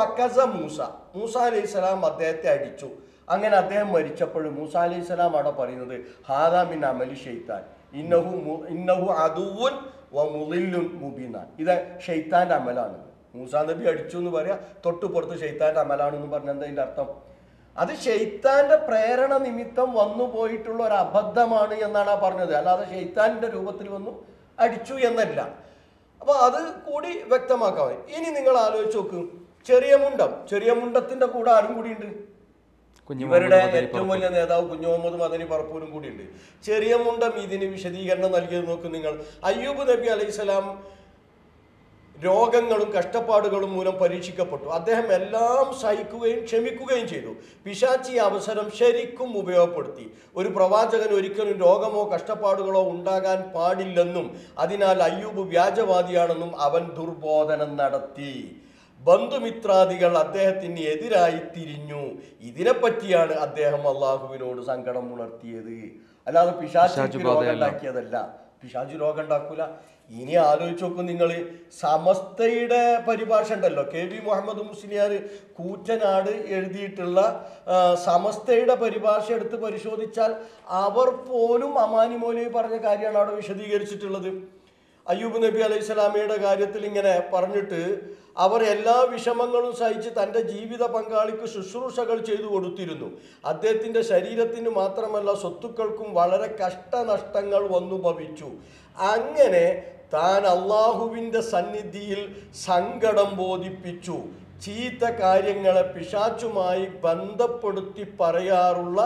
Speaker 1: മൂസ അലൈഹി സ്വലാം അദ്ദേഹത്തെ അടിച്ചു. അങ്ങനെ അദ്ദേഹം മരിച്ചപ്പോൾ മൂസ അലൈഹി സ്വലാം അവിടെ പറയുന്നത് ഹാദാ മിൻ അമലി ഷൈത്താൻ ഇന്നഹു അദുവുൻ വമുളില്ലുൻ മുബീന. ഇത് ഷെയ്ത്താൻ്റെ അമലാണ്. മൂസാ നബി അടിച്ചു എന്ന് പറയാ, തൊട്ടുപുറത്ത് ഷെയ്ത്താൻ്റെ അമലാണെന്ന് പറഞ്ഞ എന്താ അതിൻ്റെ അർത്ഥം? അത് ഷെയ്ത്താൻ്റെ പ്രേരണ നിമിത്തം വന്നു പോയിട്ടുള്ള ഒരു അബദ്ധമാണ് എന്നാണ് ആ പറഞ്ഞത്, അല്ലാതെ ഷെയ്ത്താൻ്റെ രൂപത്തിൽ വന്നു അടിച്ചു എന്നല്ല. അപ്പോൾ അത് കൂടി വ്യക്തമാക്കാം. ഇനി നിങ്ങൾ ആലോചിച്ച് നോക്ക്, ചെറിയ മുണ്ടത്തിൻ്റെ കൂടെ ആരും കൂടിയുണ്ട്? ഇവരുടെ ഏറ്റവും വലിയ നേതാവ് കുഞ്ഞു മുഹമ്മദ് മദനി പറപ്പൂരും കൂടിയുണ്ട്. ചെറിയ മുണ്ടം ഇതിന് വിശദീകരണം നൽകിയത് നോക്ക് നിങ്ങൾ. അയ്യൂബ് നബി അലൈഹിസ്സലാം രോഗങ്ങളും കഷ്ടപ്പാടുകളും മൂലം പരീക്ഷിക്കപ്പെട്ടു. അദ്ദേഹം എല്ലാം സഹിക്കുകയും ക്ഷമിക്കുകയും ചെയ്തു. പിശാചി അവസരം ശരിക്കും ഉപയോഗപ്പെടുത്തി. ഒരു പ്രവാചകൻ ഒരിക്കലും രോഗമോ കഷ്ടപ്പാടുകളോ ഉണ്ടാകാൻ പാടില്ലെന്നും അതിനാൽ അയ്യൂബ് വ്യാജവാദിയാണെന്നും അവൻ ദുർബോധനം നടത്തി. ബന്ധുമിത്രാദികൾ അദ്ദേഹത്തിന് എതിരായി തിരിഞ്ഞു. ഇതിനെപ്പറ്റിയാണ് അദ്ദേഹം അള്ളാഹുവിനോട് സങ്കടം ഉണർത്തിയത്, അല്ലാതെ പിശാച് രോഗം ഉണ്ടാക്കിയതല്ല. പിശാച് രോഗം ഉണ്ടാക്കൂല. ഇനി ആലോചിച്ച് നോക്കും നിങ്ങൾ, സമസ്തയുടെ പരിഭാഷ ഉണ്ടല്ലോ, KV മുഹമ്മദ് മുസ്ലിയാർ കൂറ്റനാട് എഴുതിയിട്ടുള്ള സമസ്തയുടെ പരിഭാഷ എടുത്ത് പരിശോധിച്ചാൽ അവർ പോലും അമാനി മൗലവി പറഞ്ഞ കാര്യമാണ് അവിടെ വിശദീകരിച്ചിട്ടുള്ളത്. അയ്യൂബ് നബി അലൈഹി സ്വലാമയുടെ കാര്യത്തിൽ ഇങ്ങനെ പറഞ്ഞിട്ട്, അവർ എല്ലാ വിഷമങ്ങളും സഹിച്ച് തൻ്റെ ജീവിത പങ്കാളിക്ക് ശുശ്രൂഷകൾ ചെയ്തു കൊടുത്തിരുന്നു. അദ്ദേഹത്തിൻ്റെ ശരീരത്തിന് മാത്രമല്ല സ്വത്തുക്കൾക്കും വളരെ കഷ്ടനഷ്ടങ്ങൾ വന്നു ഭവിച്ചു. അങ്ങനെ താൻ അള്ളാഹുവിൻ്റെ സന്നിധിയിൽ സങ്കടം ബോധിപ്പിച്ചു. ചീത്ത കാര്യങ്ങളെ പിശാചുമായി ബന്ധപ്പെടുത്തി പറയാറുള്ള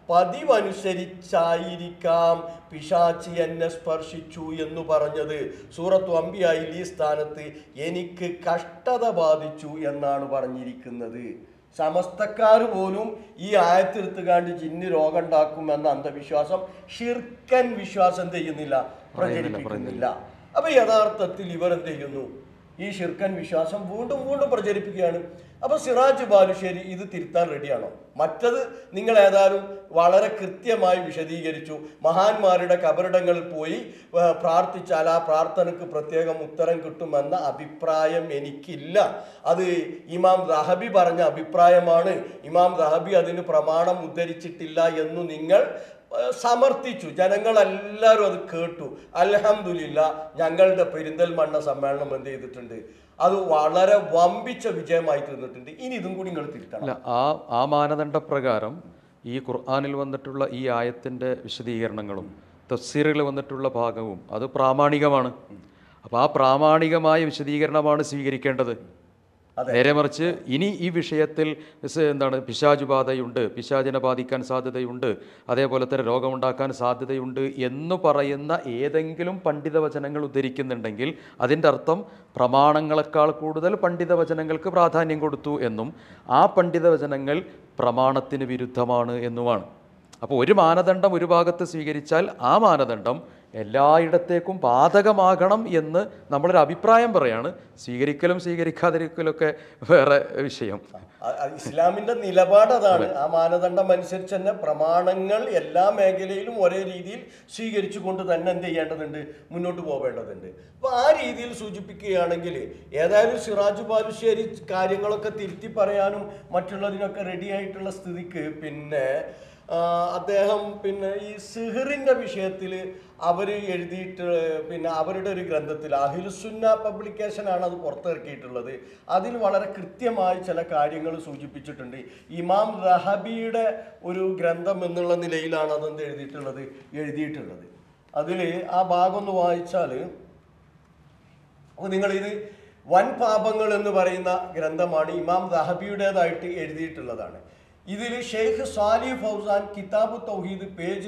Speaker 1: പതിവനുസരിച്ചായിരിക്കാം പിശാചി എന്നെ സ്പർശിച്ചു എന്ന് പറഞ്ഞത്. സൂറത്തു അംബിയായിൽ ഈ സ്ഥാനത്ത് എനിക്ക് കഷ്ടത ബാധിച്ചു എന്നാണ് പറഞ്ഞിരിക്കുന്നത്. സമസ്തക്കാർ പോലും ഈ ആയത്തെടുത്തുകാണ്ട് ജിന്ന് രോഗം ഉണ്ടാക്കും എന്ന അന്ധവിശ്വാസം, ഷിർക്കൻ വിശ്വാസം ചെയ്യുന്നില്ല, പ്രചരിപ്പിക്കുന്നില്ല. അപ്പൊ യഥാർത്ഥത്തിൽ ഇവർ എന്ത് ചെയ്യുന്നു? ഈ ഷിർക്കൻ വിശ്വാസം വീണ്ടും വീണ്ടും പ്രചരിപ്പിക്കുകയാണ്. അപ്പോൾ സിറാജ് ബാലുശ്ശേരി ഇത് തിരുത്താൻ റെഡിയാണോ? മറ്റത് നിങ്ങൾ ഏതായാലും വളരെ കൃത്യമായി വിശദീകരിച്ചു. മഹാന്മാരുടെ കബറിടങ്ങളിൽ പോയി പ്രാർത്ഥിച്ചാൽ ആ പ്രാർത്ഥനയ്ക്ക് പ്രത്യേകം ഉത്തരം കിട്ടുമെന്ന അഭിപ്രായം എനിക്കില്ല. അത് ഇമാം ദഹബി പറഞ്ഞ അഭിപ്രായമാണ്. ഇമാം ദഹബി അതിന് പ്രമാണം ഉദ്ധരിച്ചിട്ടില്ല എന്നു നിങ്ങൾ സമർത്ഥിച്ചു. ജനങ്ങളെല്ലാവരും അത് കേട്ടു. അൽഹംദുലില്ലാ, ഞങ്ങളുടെ പെരിന്തൽമണ്ണ സമ്മേളനം എന്ത് ചെയ്തിട്ടുണ്ട്? അത് വളരെ വമ്പിച്ച വിജയമായി തീർന്നിട്ടുണ്ട്. ഇനി ഇതും കൂടി നിങ്ങൾ തിരുത്തണം.
Speaker 2: ആ മാനദണ്ഡപ്രകാരം ഈ ഖുർആനിൽ വന്നിട്ടുള്ള ഈ ആയത്തിൻ്റെ വിശദീകരണങ്ങളും തഫ്സീറിൽ വന്നിട്ടുള്ള ഭാഗവും അത് പ്രാമാണികമാണ്. അപ്പോൾ ആ പ്രാമാണികമായ വിശദീകരണമാണ് സ്വീകരിക്കേണ്ടത്. നേരെ മറിച്ച് ഇനി ഈ വിഷയത്തിൽ പിശാചുബാധയുണ്ട്, പിശാചിനെ ബാധിക്കാൻ സാധ്യതയുണ്ട്, അതേപോലെ തന്നെ രോഗമുണ്ടാക്കാൻ സാധ്യതയുണ്ട് എന്ന് പറയുന്ന ഏതെങ്കിലും പണ്ഡിതവചനങ്ങൾ ഉദ്ധരിക്കുന്നുണ്ടെങ്കിൽ അതിൻ്റെ അർത്ഥം പ്രമാണങ്ങളെക്കാൾ കൂടുതൽ പണ്ഡിതവചനങ്ങൾക്ക് പ്രാധാന്യം കൊടുത്തു എന്നും ആ പണ്ഡിതവചനങ്ങൾ പ്രമാണത്തിന് വിരുദ്ധമാണ് എന്നുമാണ്. അപ്പോൾ ഒരു മാനദണ്ഡം ഒരു ഭാഗത്ത് സ്വീകരിച്ചാൽ ആ മാനദണ്ഡം എല്ലായിടത്തേക്കും ബാധകമാകണം എന്ന് നമ്മളൊരു അഭിപ്രായം പറയാണ്. സ്വീകരിക്കലും സ്വീകരിക്കാതിരിക്കലൊക്കെ വേറെ വിഷയം.
Speaker 1: ഇസ്ലാമിന്റെ നിലപാട് അതാണ്. ആ മാനദണ്ഡം അനുസരിച്ച് തന്നെ പ്രമാണങ്ങൾ എല്ലാ മേഖലയിലും ഒരേ രീതിയിൽ സ്വീകരിച്ചു കൊണ്ട് തന്നെ എന്ത് ചെയ്യേണ്ടതുണ്ട്, മുന്നോട്ട് പോവേണ്ടതുണ്ട്. അപ്പോൾ ആ രീതിയിൽ സൂചിപ്പിക്കുകയാണെങ്കിൽ ഏതായാലും സിറാജ് ബാലുശ്ശേരി കാര്യങ്ങളൊക്കെ തിരുത്തി പറയാനും മറ്റുള്ളതിനൊക്കെ റെഡി ആയിട്ടുള്ള സ്ഥിതിക്ക് പിന്നെ അദ്ദേഹം പിന്നെ ഈ സിഹറിൻ്റെ വിഷയത്തിൽ അവർ എഴുതിയിട്ട് പിന്നെ അവരുടെ ഒരു ഗ്രന്ഥത്തിൽ അഹ്ലുസുന്ന പബ്ലിക്കേഷനാണ് അത് പുറത്തിറക്കിയിട്ടുള്ളത്. അതിൽ വളരെ കൃത്യമായി ചില കാര്യങ്ങൾ സൂചിപ്പിച്ചിട്ടുണ്ട്. ഇമാം റഹബിയുടെ ഒരു ഗ്രന്ഥം എന്നുള്ള നിലയിലാണ് അതെന്ത് എഴുതിയിട്ടുള്ളത്. അതിൽ ആ ഭാഗം ഒന്ന് വായിച്ചാൽ അപ്പോൾ നിങ്ങളിത് വൻ പാപങ്ങൾ എന്ന് പറയുന്ന ഗ്രന്ഥമാണ് ഇമാം റഹബിയുടേതായിട്ട് എഴുതിയിട്ടുള്ളതാണ്. ഇതിൽ ഷെയ്ഖ് സാലിഹ് ഫൗസാൻ കിതാബ് തൗഹീദ് പേജ്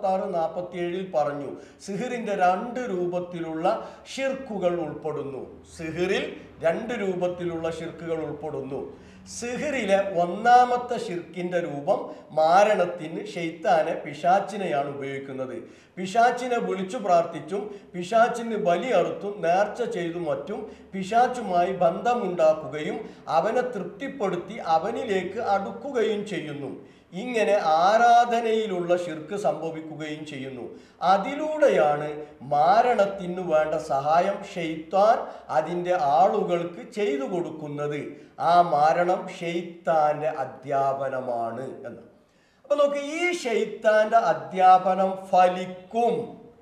Speaker 1: 46-47 പറഞ്ഞു, സിഹിറിൻ്റെ 2 രൂപത്തിലുള്ള ഷിർക്കുകൾ ഉൾപ്പെടുന്നു. സിഹിറിൽ 2 രൂപത്തിലുള്ള ഷിർക്കുകൾ ഉൾപ്പെടുന്നു. സിഹിറിലെ 1ാമത്തെ ഷിർക്കിൻ്റെ രൂപം മാരണത്തിന് ഷെയ്ത്താനെ പിശാച്ചിനെയാണ് ഉപയോഗിക്കുന്നത്. പിശാച്ചിനെ വിളിച്ചു പ്രാർത്ഥിച്ചും പിശാച്ചിന് ബലി അറുത്തും നേർച്ച ചെയ്തും മറ്റും പിശാച്ചുമായി ബന്ധമുണ്ടാക്കുകയും അവനെ തൃപ്തിപ്പെടുത്തി അവനിലേക്ക് അടുക്കുകയും ചെയ്യുന്നു. ഇങ്ങനെ ആരാധനയിലുള്ള ഷിർക്ക് സംഭവിക്കുകയും ചെയ്യുന്നു. അതിലൂടെയാണ് മാരണത്തിനു വേണ്ട സഹായം ഷെയ്ത്താൻ അതിൻ്റെ ആളുകൾക്ക് ചെയ്തു കൊടുക്കുന്നത്. ആ മാരണം ഷെയ്ത്താൻ്റെ അധ്യാപനമാണ് എന്ന്. അപ്പൊ നോക്ക്, ഈ ഷെയ്ത്താൻ്റെ അധ്യാപനം ഫലിക്കും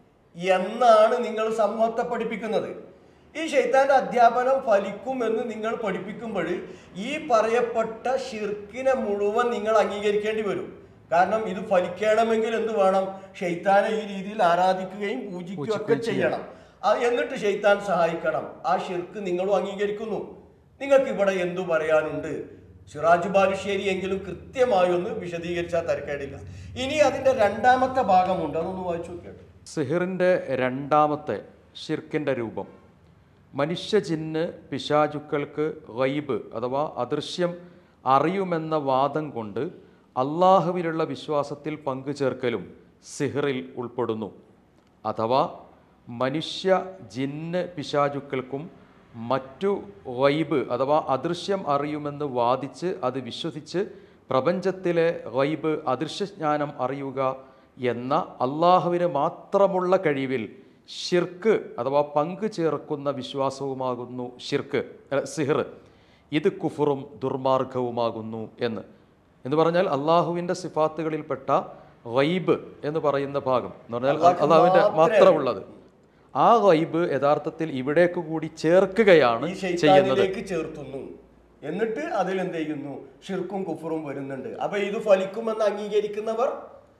Speaker 1: എന്നാണ് നിങ്ങൾ സമൂഹത്തെ പഠിപ്പിക്കുന്നത്. ഈ ഷെയ്ത്താൻ്റെ അധ്യാപനം ഫലിക്കും എന്ന് നിങ്ങൾ പഠിപ്പിക്കുമ്പോൾ ഈ പറയപ്പെട്ട ഷിർക്കിനെ മുഴുവൻ നിങ്ങൾ അംഗീകരിക്കേണ്ടി വരും. കാരണം ഇത് ഫലിക്കണമെങ്കിൽ എന്ത് വേണം? ഷെയ്ത്താനെ ഈ രീതിയിൽ ആരാധിക്കുകയും പൂജിക്കുകയൊക്കെ ചെയ്യണം. എന്നിട്ട് ഷെയ്ത്താൻ സഹായിക്കണം. ആ ഷിർക്ക് നിങ്ങളും അംഗീകരിക്കുന്നു. നിങ്ങൾക്ക് ഇവിടെ എന്തു പറയാനുണ്ട്? സിറാജ് ബാലുശ്ശേരി എങ്കിലും കൃത്യമായി ഒന്ന് വിശദീകരിച്ചാൽ തരക്കേടില്ല. ഇനി അതിൻ്റെ 2ാമത്തെ ഭാഗമുണ്ട്, അതൊന്ന് വായിച്ചു നോക്കിയാൽ.
Speaker 2: സിഹിറിൻ്റെ 2ാമത്തെ ഷിർക്കിൻ്റെ രൂപം മനുഷ്യ ജിന്ന് പിശാചുക്കൾക്ക് ഗൈബ് അഥവാ അദൃശ്യം അറിയുമെന്ന വാദം കൊണ്ട് അള്ളാഹുവിലുള്ള വിശ്വാസത്തിൽ പങ്കുചേർക്കലും സിഹിറിൽ ഉൾപ്പെടുന്നു. അഥവാ മനുഷ്യ ജിന്ന് പിശാചുക്കൾക്കും മറ്റു ഗൈബ് അഥവാ അദൃശ്യം അറിയുമെന്ന് വാദിച്ച് അത് വിശ്വസിച്ച് പ്രപഞ്ചത്തിലെ ഗൈബ് അദൃശ്യജ്ഞാനം അറിയുക എന്ന അള്ളാഹുവിന് മാത്രമുള്ള കഴിവിൽ ഷിർക്ക് അഥവാ പങ്കു ചേർക്കുന്ന വിശ്വാസവുമാകുന്നു സിഹിർ. ഇത് കുഫറും ദുർമാർഗവുമാകുന്നു എന്ന് പറഞ്ഞാൽ അള്ളാഹുവിൻ്റെ സിഫാത്തുകളിൽപ്പെട്ട ഗൈബ് എന്ന് പറയുന്ന ഭാഗം എന്ന് പറഞ്ഞാൽ അള്ളാഹുവിൻ്റെ മാത്രമുള്ളത്, ആ ഗൈബ് യഥാർത്ഥത്തിൽ ഇവിടേക്ക് കൂടി ചേർക്കുകയാണ് ചെയ്യുന്നത്.
Speaker 1: ചേർത്തുന്നു. എന്നിട്ട് അതിൽ എന്ത് ചെയ്യുന്നു? ഷിർക്കും കുഫറും വരുന്നുണ്ട്. അപ്പൊ ഇത് ഫലിക്കുമെന്ന് അംഗീകരിക്കുന്നവർ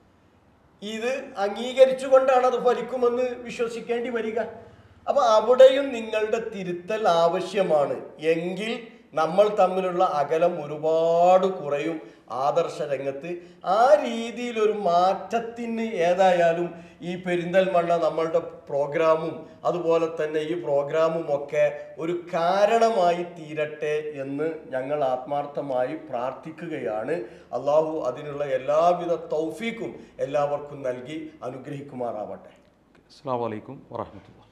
Speaker 1: ഇത് അംഗീകരിച്ചുകൊണ്ടാണ് അത് ഫലിക്കുമെന്ന് വിശ്വസിക്കേണ്ടി വരിക. അപ്പൊ അവിടെയും നിങ്ങളുടെ തിരുത്തൽ ആവശ്യമാണ്. എങ്കിൽ നമ്മൾ തമ്മിലുള്ള അകലം ഒരുപാട് കുറയും ആദർശ രംഗത്ത്. ആ രീതിയിലൊരു മാറ്റത്തിന് ഏതായാലും ഈ പെരിന്തൽമണ്ണ നമ്മളുടെ പ്രോഗ്രാമും അതുപോലെ തന്നെ ഈ പ്രോഗ്രാമും ഒക്കെ ഒരു കാരണമായി തീരട്ടെ എന്ന് ഞങ്ങൾ ആത്മാർത്ഥമായി പ്രാർത്ഥിക്കുകയാണ്. അള്ളാഹു അതിനുള്ള എല്ലാവിധ തൗഫീക്കും എല്ലാവർക്കും നൽകി അനുഗ്രഹിക്കുമാറാവട്ടെ.
Speaker 2: അസ്സലാമു അലൈക്കും വറഹ്മത്തുള്ളാഹി.